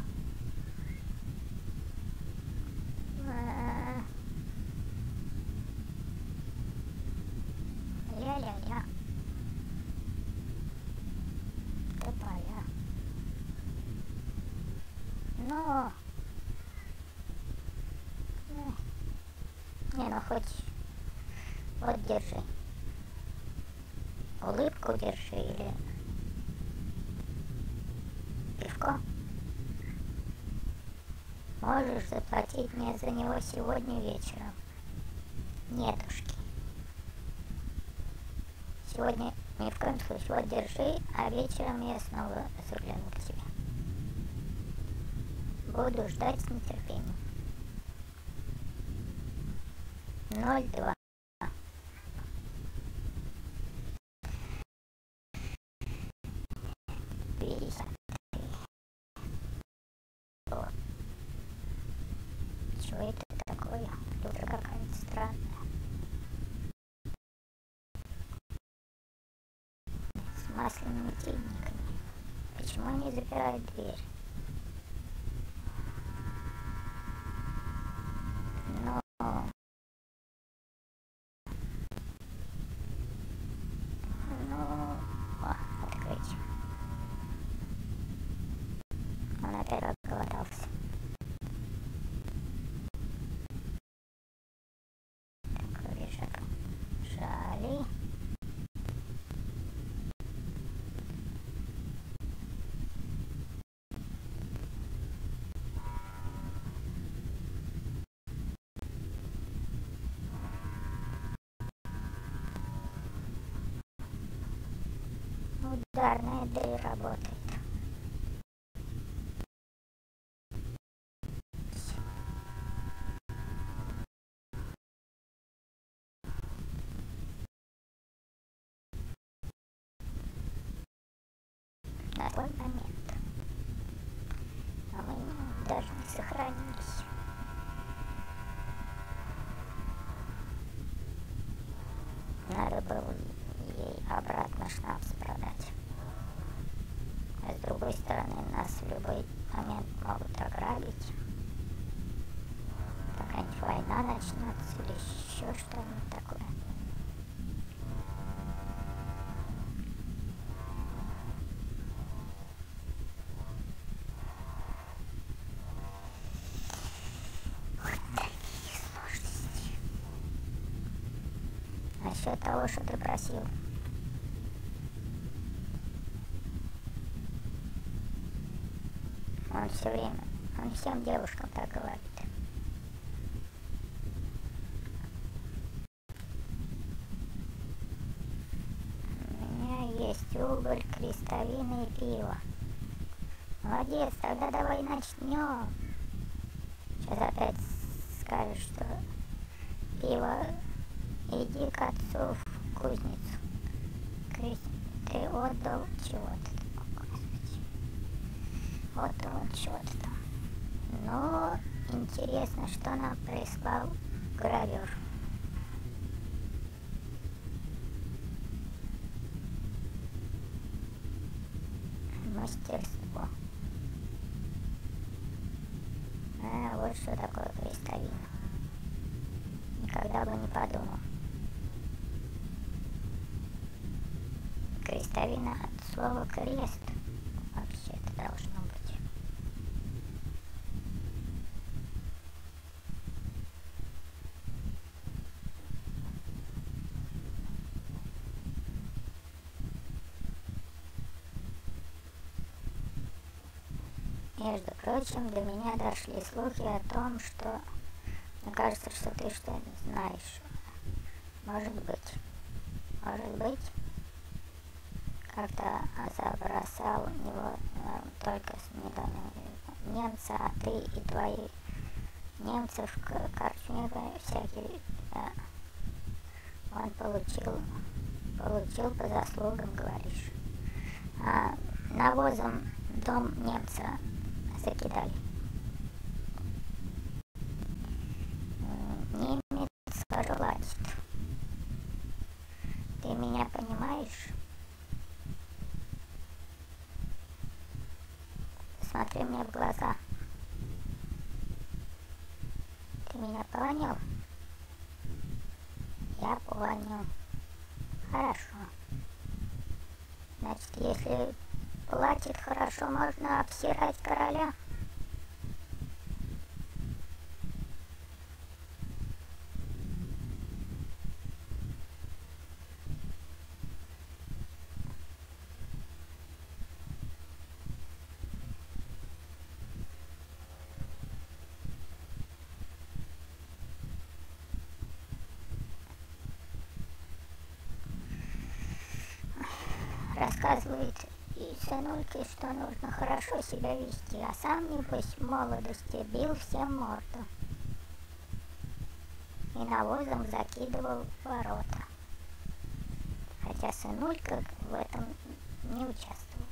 Ля-ля-ля. Не, ну хоть вот держи. Улыбку держи или пивко. Можешь заплатить мне за него сегодня вечером. Нетушки. Сегодня ни в коем случае. Вот держи, а вечером я снова загляну к тебе. Буду ждать с нетерпением. ноль два. пятьдесят три. Что это такое? Утро какая-то странная. С масляными тельниками. Почему они запирают дверь? Но... Ну... О, открыть. Он опять проголодался. Такой же жали. Ударная дверь работает. На твой момент. А мы даже не сохранились. Надо было ей обратно шнапс продать. А с другой стороны, нас в любой момент могут ограбить. Какая-нибудь война начнется или еще что-нибудь такое. Вот такие сложности. Насчет того, что ты просил. Он все время, он всем девушкам так говорит. У меня есть уголь, крестовина и пиво. Молодец, тогда давай начнем. Сейчас опять скажешь, что пиво, иди к отцу в кузницу. Крест... Ты отдал чего-то. Вот он что-то там. Но интересно, что нам прислал гравер. Мастерство. А, вот что такое крестовина. Никогда бы не подумал. Крестовина от слова крест. Вообще-то должно быть. Между прочим, до меня дошли слухи о том, что... Мне кажется, что ты что-нибудь знаешь. Может быть. Может быть. Как-то забросал его э, только с недавнего немца, а ты и твои немцы в корчме всякие... Да. Он получил... Получил по заслугам, говоришь. А навозом дом немца закидали. Немец скоро платит. Ты меня понимаешь? Смотри мне в глаза. Ты меня понял? Я понял. Хорошо. Значит, если платит хорошо, можно обсирать короля. рассказывает и сынульке, что нужно хорошо себя вести, а сам, небось, в молодости бил всем морду и навозом закидывал в ворота. Хотя сынулька в этом не участвовал.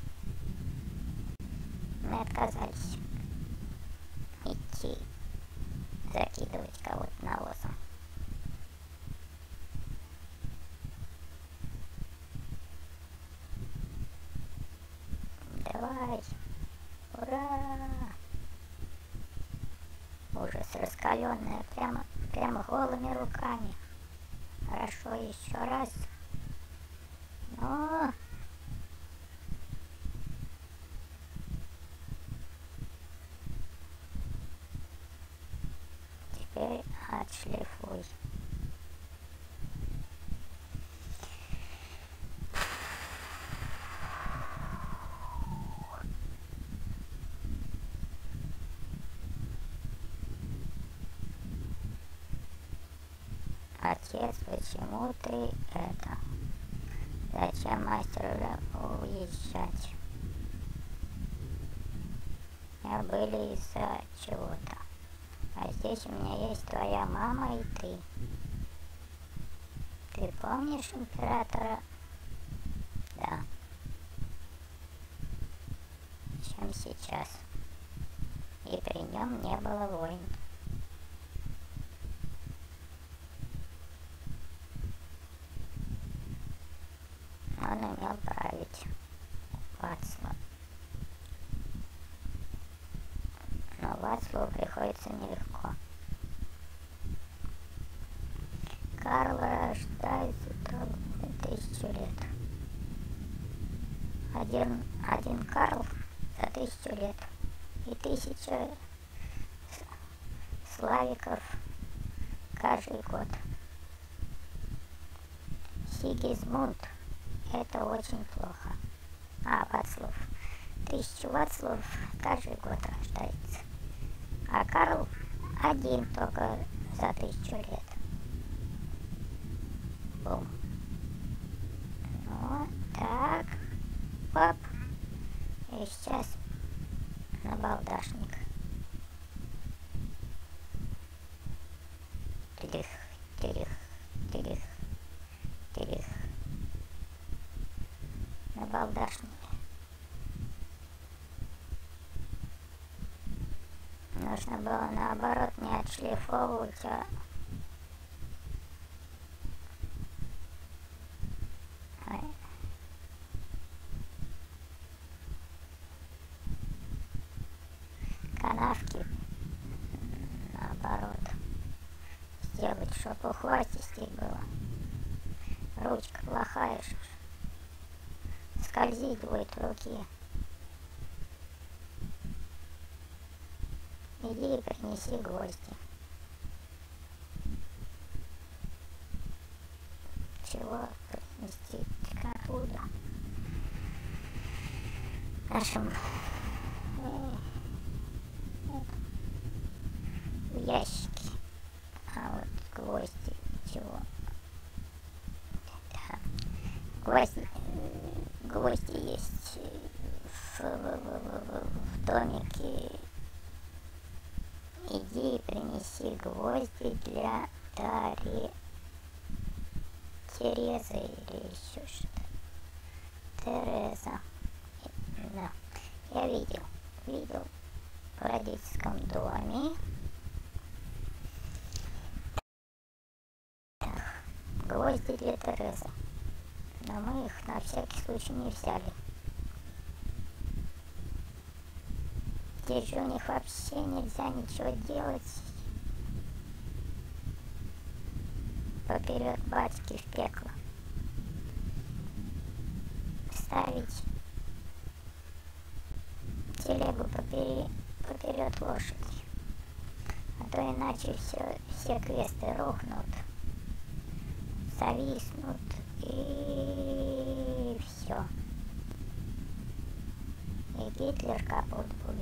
Мы отказались идти закидывать кого-то навозом. Давай! Ура! Ужас, раскаленная, прямо, прямо голыми руками. Хорошо, еще раз. Ну... Теперь отшлифуй. Отец, почему ты это? Зачем мастеру уезжать? Мы были из-за чего-то. А здесь у меня есть твоя мама и ты. Ты помнишь императора? Да. Чем сейчас? И при нем не было войн. Он умел править. Вацлав. Но Вацлаву приходится нелегко. Карл рождается тысячу лет. Один, один Карл за тысячу лет. И тысяча славиков каждый год. Сигизмунд. Это очень плохо. А, Вацлав. Тысячу Вацлав каждый год рождается. А Карл один только за тысячу лет. Бум. Ну, так. Оп. И сейчас набалдашник. Тих, тих, тих, тих. Набалдашник. Нужно было наоборот не отшлифовывать, а канавки наоборот сделать, чтобы ухватистей было. Ручка плохая, скользить будет в руке. Иди и принеси гвозди. Чего принести? Откуда? Нашим э, в ящике. А вот гвозди чего? Да. Гвозди, гвозди есть в, в, в, в домике. Иди и принеси гвозди для Тари Терезы или еще что-то. Тереза. Да. Я видел. Видел в родительском доме. Так. Гвозди для Терезы. Но мы их на всякий случай не взяли. Здесь же у них вообще нельзя ничего делать. Поперед батьки в пекло. Ставить телегу попери, поперед лошади. А то иначе все, все квесты рухнут, зависнут и все. И Гитлер капут будет.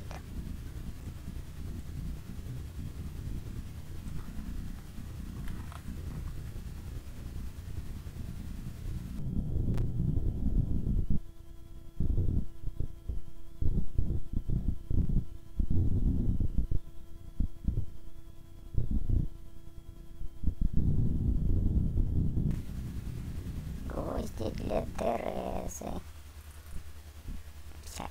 для Терезы. Взяли.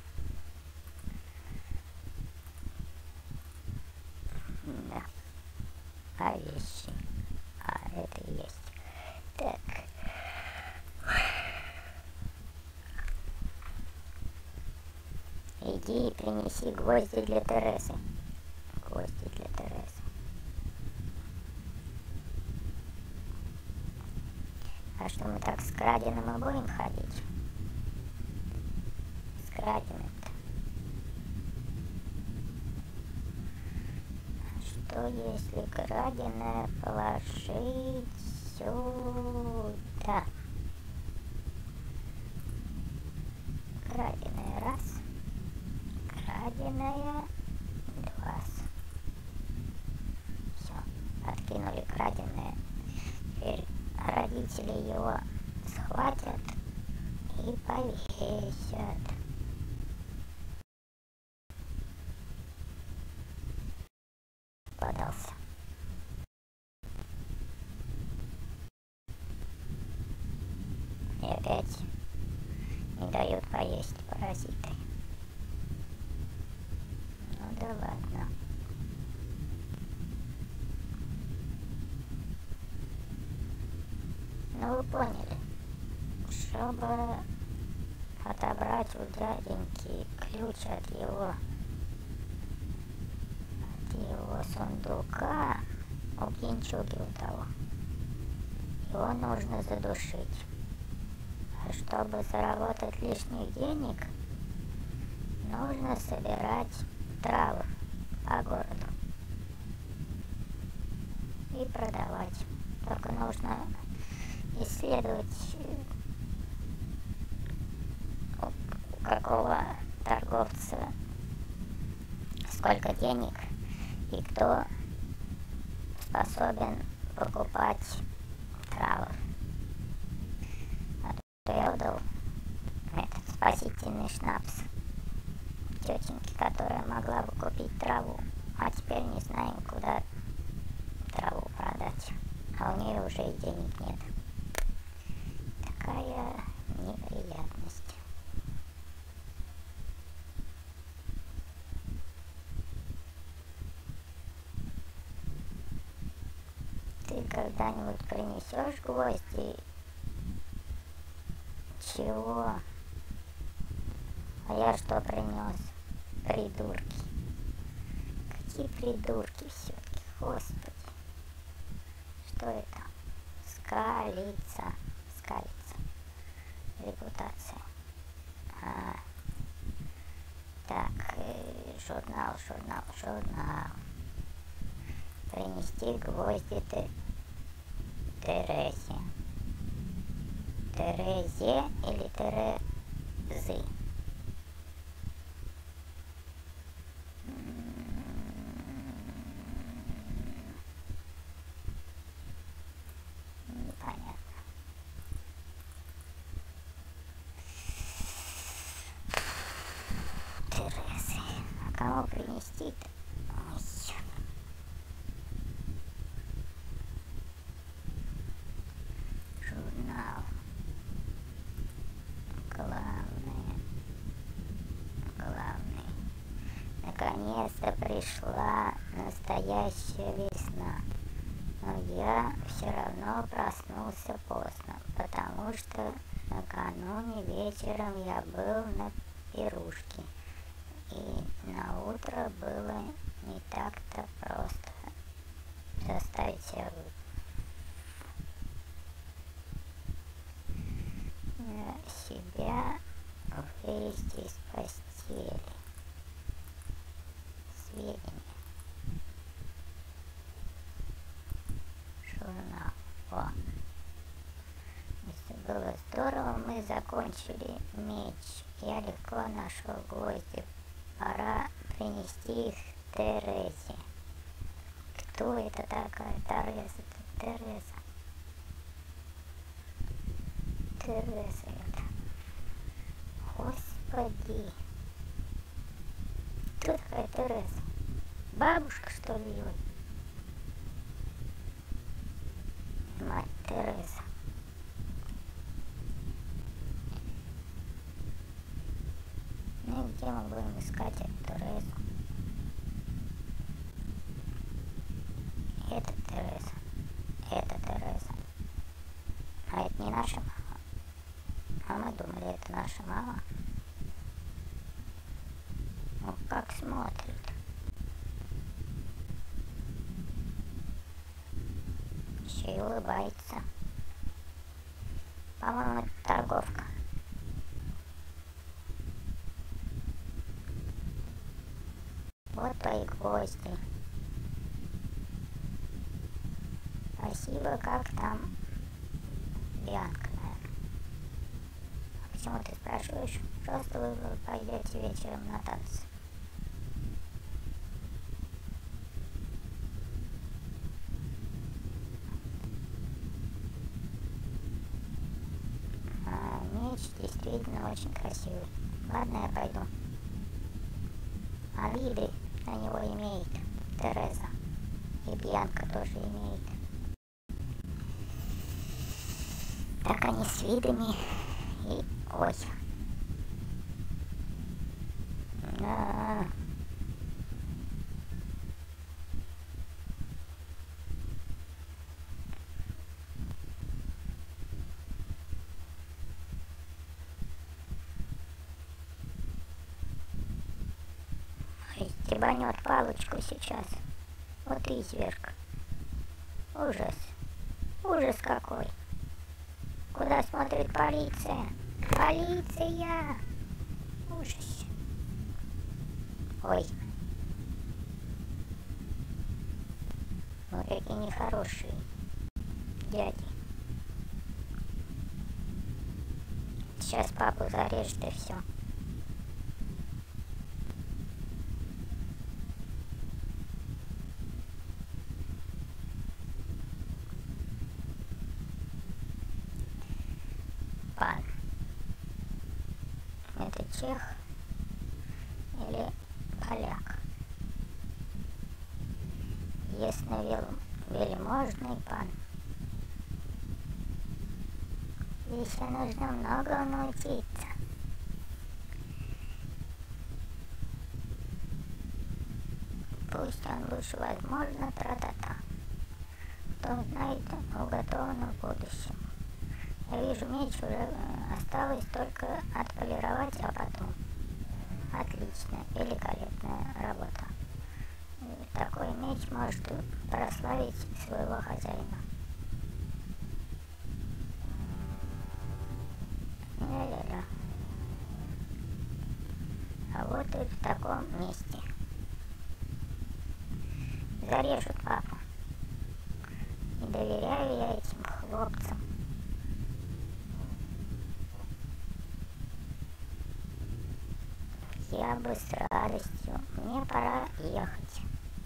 Да. А вещи? А, это и есть. Так. Иди и принеси гвозди для Терезы. Гвозди для Терезы. А что, мы так с краденым и будем ходить? С краденым-то. Что если краденое положить сюда? Краденое раз. Краденое два. Все, откинули краденое. Теперь родители его схватят и повесят. Подался. И опять не дают поесть паразиты. Ну да ладно. Ну вы поняли, чтобы отобрать у дяденьки ключ от его, от его сундука, у пьянчуги у того, его нужно задушить. А чтобы заработать лишних денег, нужно собирать травы по городу и продавать. Только нужно исследовать, у какого торговца сколько денег и кто способен покупать травы. А то я удал этот спасительный шнапс тетеньке, которая могла бы купить траву, а теперь не знаем, куда траву продать, а у нее уже и денег нет. Такая неприятность. Ты когда-нибудь принесешь гвозди? Чего? А я что принес? Придурки. Какие придурки все-таки, господи. Что это? Скалица. Скалица. Репутация. А. Так, э, журнал, журнал, журнал. Принести гвозди те... Терезе. Терезе или Терезы? Непонятно. Терезы. А кому принести-то? Журнал. Главное. Главный. Наконец-то пришла настоящая весна. Но я все равно проснулся поздно, потому что накануне вечером я был на пирушке. И на утро было не так-то просто заставить себя себя вылезти из постели. Сведения. Журнал. О. Если было здорово, мы закончили меч. Я легко нашел гвозди. Пора принести их Терезе. Кто это такая? Тереза. Тереза. Тереза это. Господи. Кто такая Тереза? Бабушка, что ли, ее? Мать Тереза. Тереза. Это Тереза. А это не наша мама. А мы думали, это наша мама. Ну, как смотрит. Еще и улыбается. По-моему, это торговка. Вот твои гвозди. Спасибо, как там Бьянка, наверное. А почему ты спрашиваешь? Просто вы пойдете вечером на танцы. А, меч действительно очень красивый. Ладно, я пойду. А виды на него имеет Тереза. И Бьянка тоже имеет. Так они с видами и... Ой. Да. Ой, стебанет палочку сейчас. Вот изверг. Ужас. Ужас какой. Куда смотрит полиция? Полиция! Ужас. Ой. Ну какие нехорошие дяди. Сейчас папу зарежет и все. Пан. Это чех или поляк? Ясновельможный пан. Еще нужно много научиться. Пусть он лучше возможно, тра-та-та. Кто знает, уготовано в будущем. Я вижу, меч уже осталось только отполировать, а потом. Отлично, великолепная работа. Такой меч может прославить своего хозяина. Ля-ля-ля. Работают в таком месте. Зарежут папу. Не доверяю я этим хлопцам. Я бы с радостью. Мне пора ехать.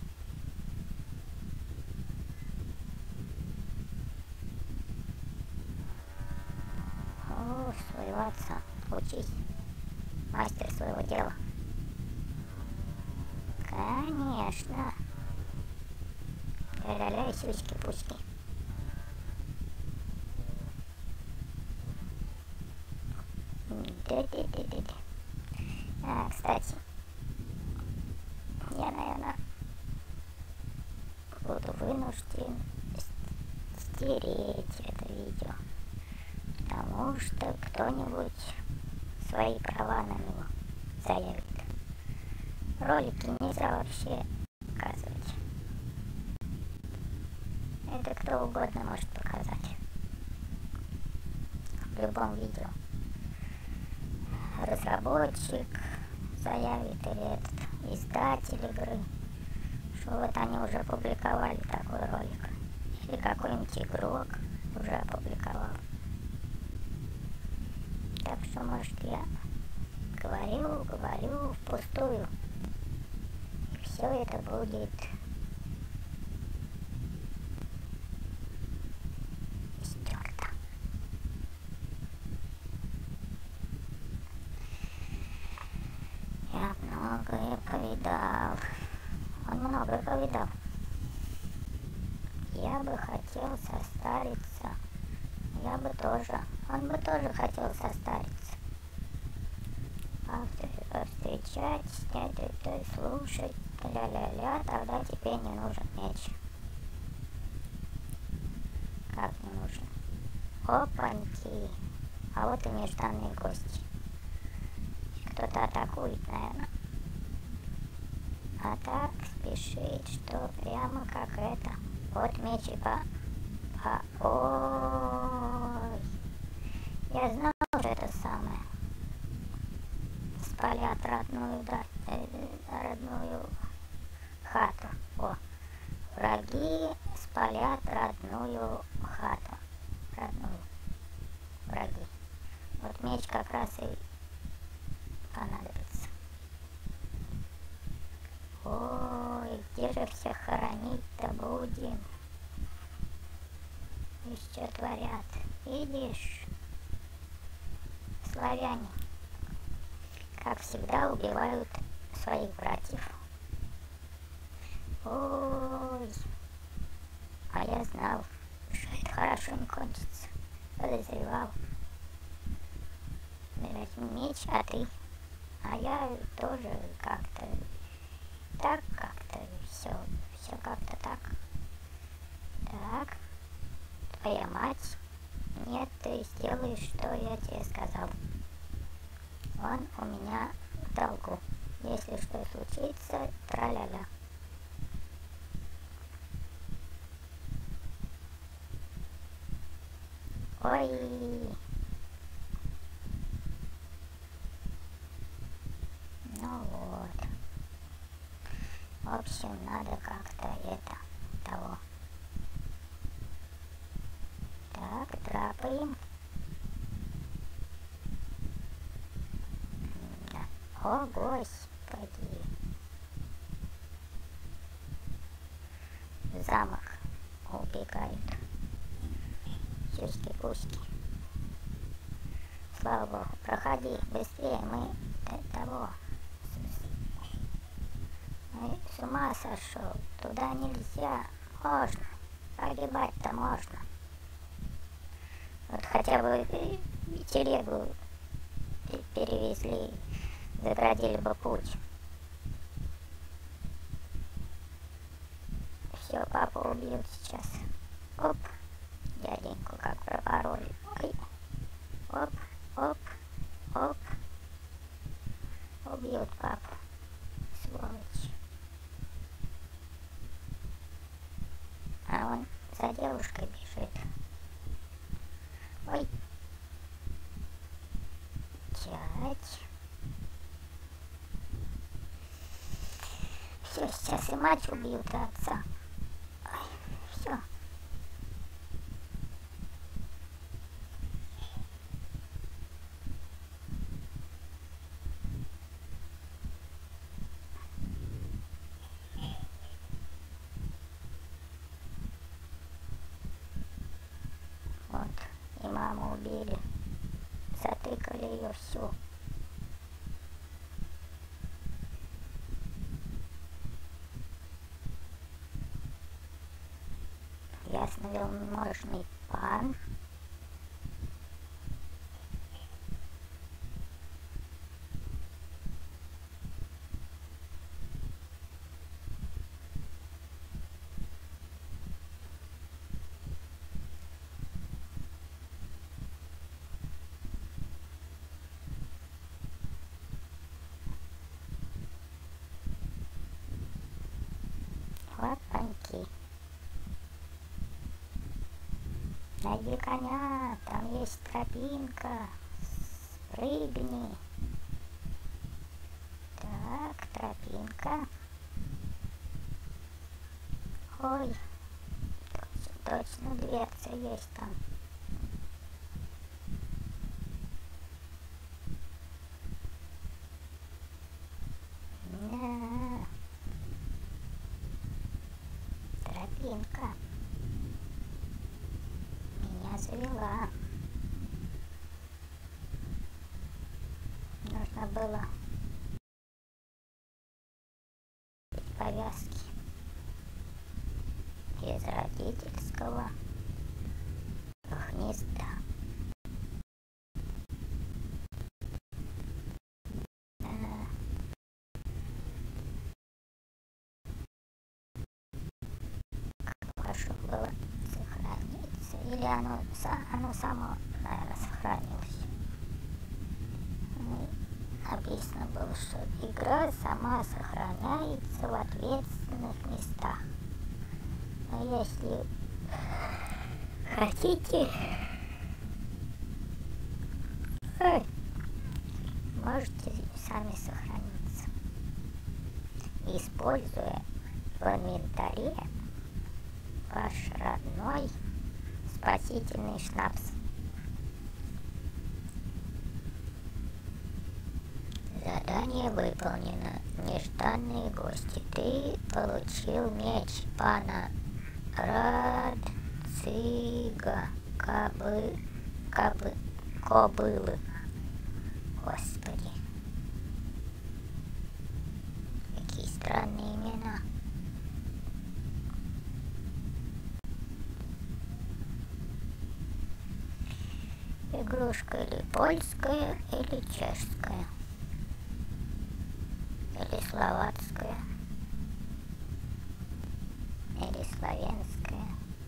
О, своего отца. Учись. Мастер своего дела. Конечно. Ля-ля-ля, сючки-пучки. Да-да-да-да-да. А, кстати, я, наверное, буду вынужден стереть это видео, потому что кто-нибудь свои права на него заявит. Ролики нельзя вообще показывать. Это кто угодно может показать. В любом видео. Разработчик заявит или этот издатель игры, что вот они уже опубликовали такой ролик. Или какой-нибудь игрок уже опубликовал. Так что, может, я говорю, говорю впустую. И все это будет стерто. Я многое повидал. Он многое повидал. Я бы хотел состариться. Я бы тоже. Он бы тоже хотел состариться. Повстречать, снять, слушать, ля-ля-ля, тогда тебе не нужен меч. Опаньки. А вот и нежданные гости. Кто-то атакует, наверное. А так спешит, что прямо как это. Вот меч и по... по... Ой. Я знал уже это самое. Спалят родную, да, э, родную хату. О. Враги спалят родную хату. Родную. Враги. Вот меч как раз и понадобится. Ой, где же всех хоронить-то будем? И что творят? Видишь? Славяне, как всегда, убивают своих братьев. Ой, а я знал, что это хорошо не кончится. Подозревал. Возьми меч, а ты? А я тоже как-то так, как-то все, все как-то так. Так, твоя мать? Нет, ты сделаешь, что я тебе сказал. Он у меня в долгу. Если что случится, тра-ля-ля. Ой. Ну вот. В общем, надо как-то это, того. Так, драпаем. Да. О, господи. В замок убегают. Сюськи-пуськи. Слава богу, проходи быстрее, мы того. Мы с ума сошел, туда нельзя. Можно, погибать-то можно. Вот хотя бы телегу перевезли, заградили бы путь. Все, папу убьют сейчас. Оп, дяденьку как пропороли. Ой. Оп, оп, оп. Убьют папу, сволочь. А он за девушкой бежит. Ой. Чать. Все, сейчас и мать убьют, и отца. Ой, все. Вот, и маму убили. Затыкали ее всю. Ясновельможный пан. Опаньки. Найди коня, там есть тропинка. Спрыгни. Так, тропинка. Ой, точно, точно дверца есть там. Да. Тропинка. Меня завела. Нужно было повязки из родительского гнезда. Хорошо было сохраниться Или оно, оно само, наверное, сохранилось. Написано было, что игра сама сохраняется в ответственных местах. Но если хотите, можете сами сохраниться, используя в инвентаре ваш родной спасительный шнапс. Задание выполнено. Нежданные гости. Ты получил меч пана Радцыга Кобы... Кобы... Кобылы. Господи. Какие странные имена. Игрушка или польская, или чешская. Или словацкая. Или славянская.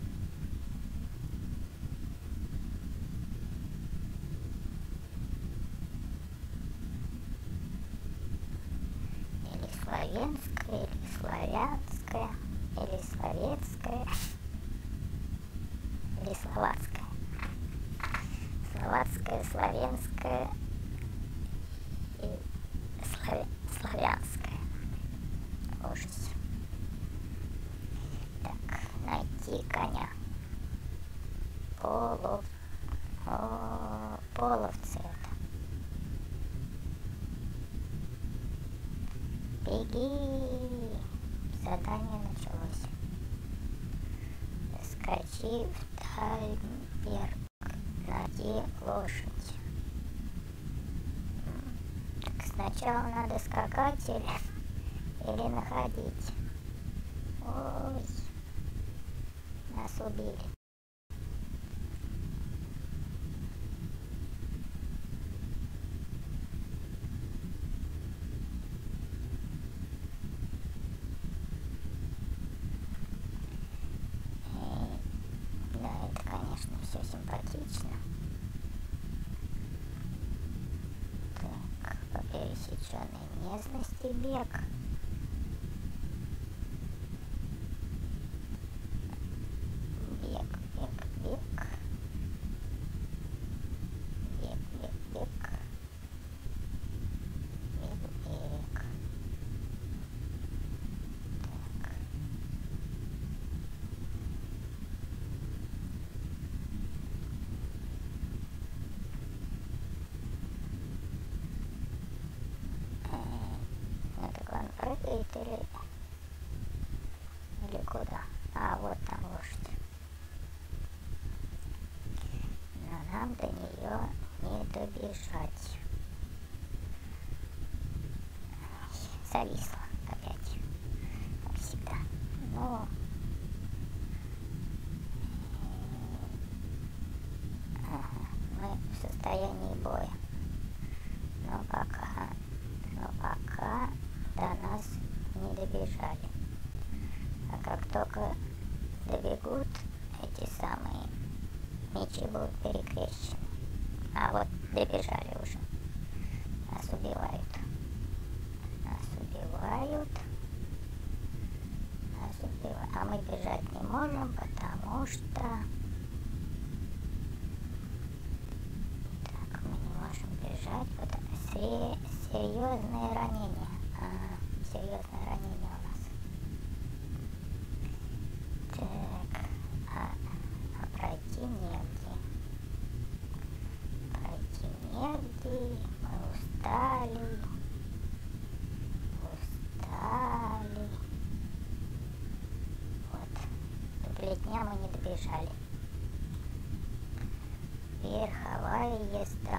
Или славянская, или славянская, или словецкая, или словацкая. Словацкая, славянская и славя... славянская. Ужас. Так, найти коня. Полов... О, половцы это. Беги! Задание началось. Скачи в Тальберг. Найди лошадь. Так сначала надо скакать или, или находить. Ой, нас убили. Все симпатично. Так, по пересеченной местности бег. Бег, бег, бег. Бег, бег, бег. Бег, бег. Так. Или, или куда? А, вот там лошадь. Но нам до нее не добежать. Зависла опять. Как всегда. Но... Ага, мы в состоянии боя. Но пока... Но пока до нас не добежали. А как только добегут, эти самые мечи будут перекрещены. А вот добежали уже. Нас убивают. Нас убивают. Нас убивают. А мы бежать не можем, потому что... Так, мы не можем бежать, потому что серьезные ранения. Серьезное ранение у нас. Так, а, а пройти негде. Пройти негде. Мы устали. Устали. Вот. До плетня мы не добежали. Верховая езда.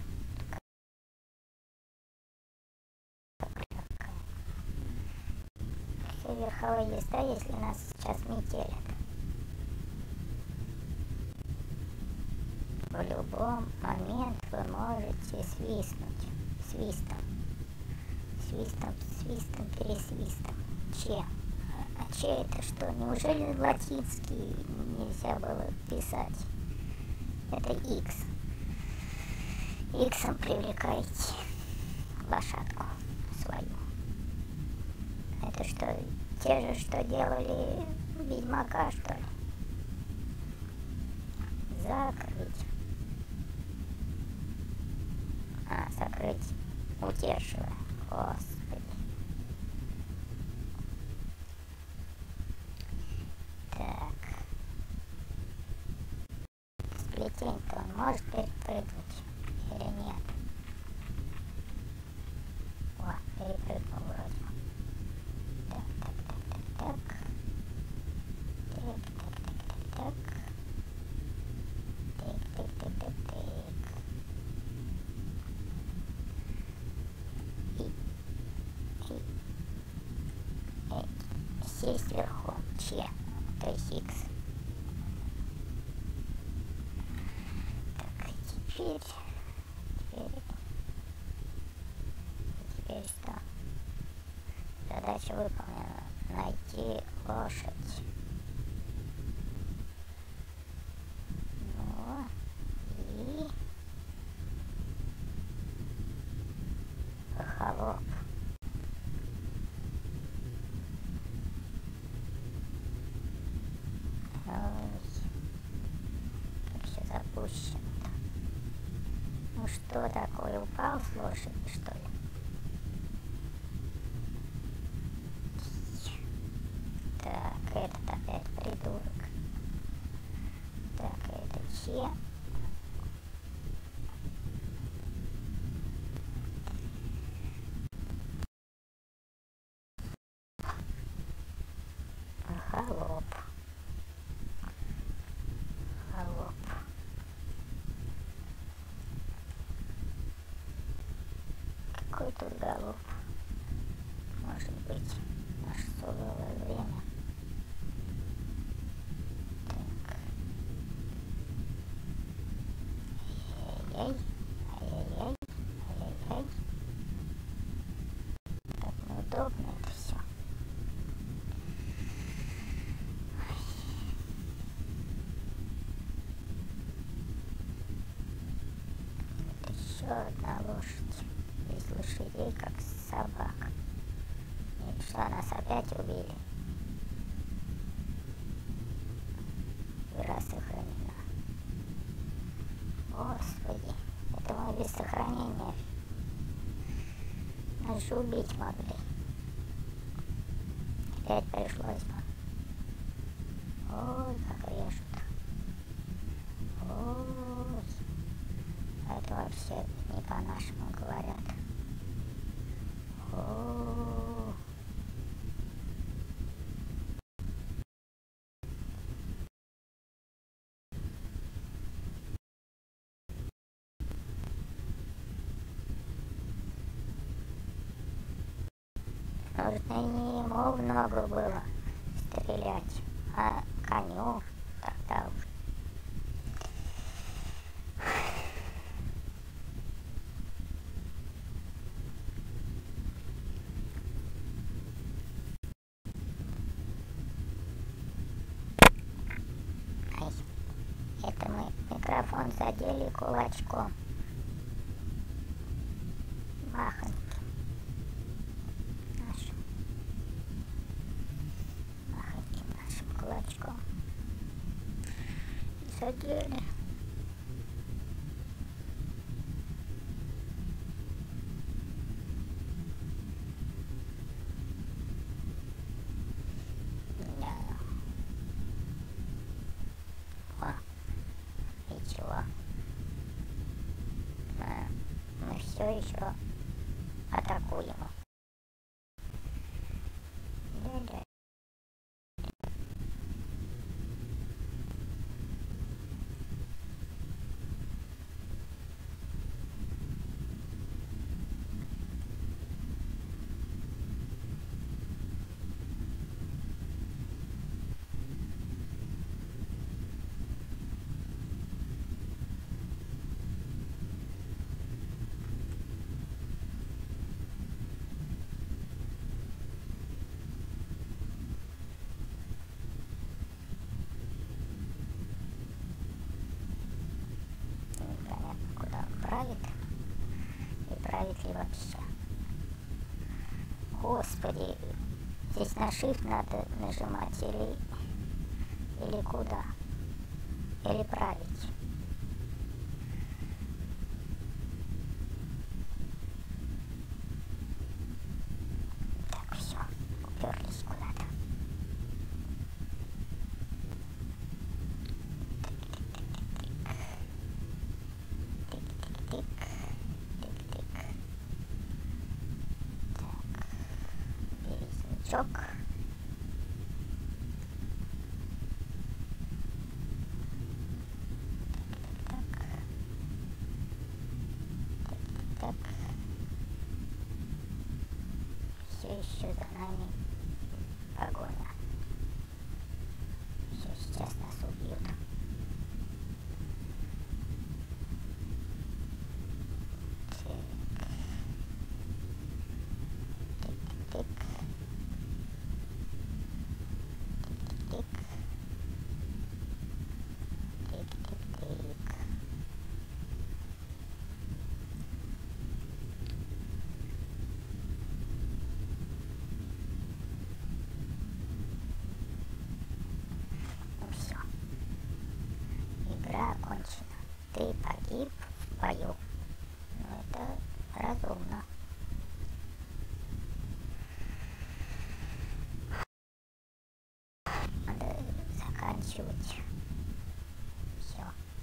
Верховая езда, если нас сейчас метелят. В любом момент вы можете свистнуть. Свистом. Свистом, свистом, пересвистом. Че? че это что? Неужели латинский нельзя было писать? Это X. Иксом привлекаете лошадку свою. Это что, те же, что делали Ведьмака, что ли? Закрыть. А, закрыть, удерживая. Господи. Так. Сплетень-то он может перепрыгнуть или нет? О, перепрыгнул вроде. Так, так, так, так, так. Так, так, так, так, так. Так, так, так, так, так. И, и, и сесть сверху Че, то есть Х. Так, теперь, теперь, теперь что? Задача выполнена. Найти лошадь. Ну, и холоп. Ой, как все запущено-то. Ну что такое, упал с лошади, что ли? Так, этот опять придурок. Так, это Че. Холоп. Холоп. Какой тут голуб? Может быть, наше суровое время. Так. Ай-яй-яй, ай-яй-яй, ай-яй-яй. Как неудобно это все. Вот еще одна лошадь. Из лошадей, как собак. И что, нас опять убили? Игра сохранена. Господи, это мы без сохранения. Нас же убить могли. Опять пришлось бы. Ой, как режут. Ой. Это вообще не по-нашему говорят. О. Нужно не ему в ногу было стрелять, а коню тогда уж. Ай, это мы микрофон задели кулачком. Махоньким. Нашим. Махоньким нашим кулачком. Задели. Ничего. Мы, мы все еще атакуем. Да-да. вообще? Господи, здесь на Shift надо нажимать или, или куда? Или править? Так, все, уперлись куда-то. Тик-тик-тик. Тик-тик. Так, березнячок. Так, все еще за нами погоня. Все, сейчас нас убьют. Тик-тик-тик. Тик-тик-тик. Тик-тик-тик. Ну все. Игра окончена. Ты погиб в бою. Ну это разумно. Надо заканчивать. Все.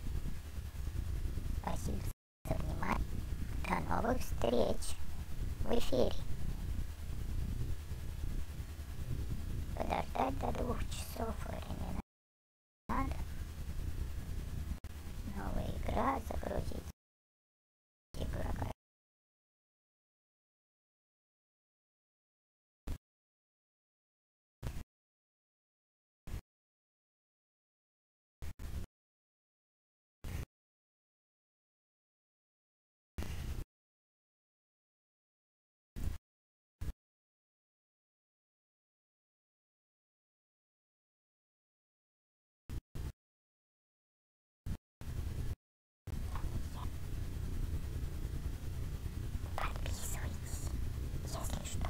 Спасибо за внимание. До новых встреч в эфире. Подождать до двух часов времени надо. Новая игра, загрузить игрока. Подписывайтесь, если что.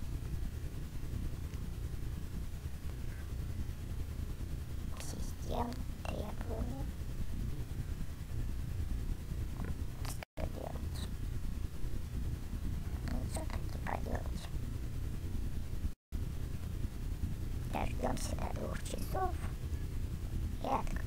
Систем требований. Что делать? Ничего так не поделать. Дождемся до двух часов и откроем.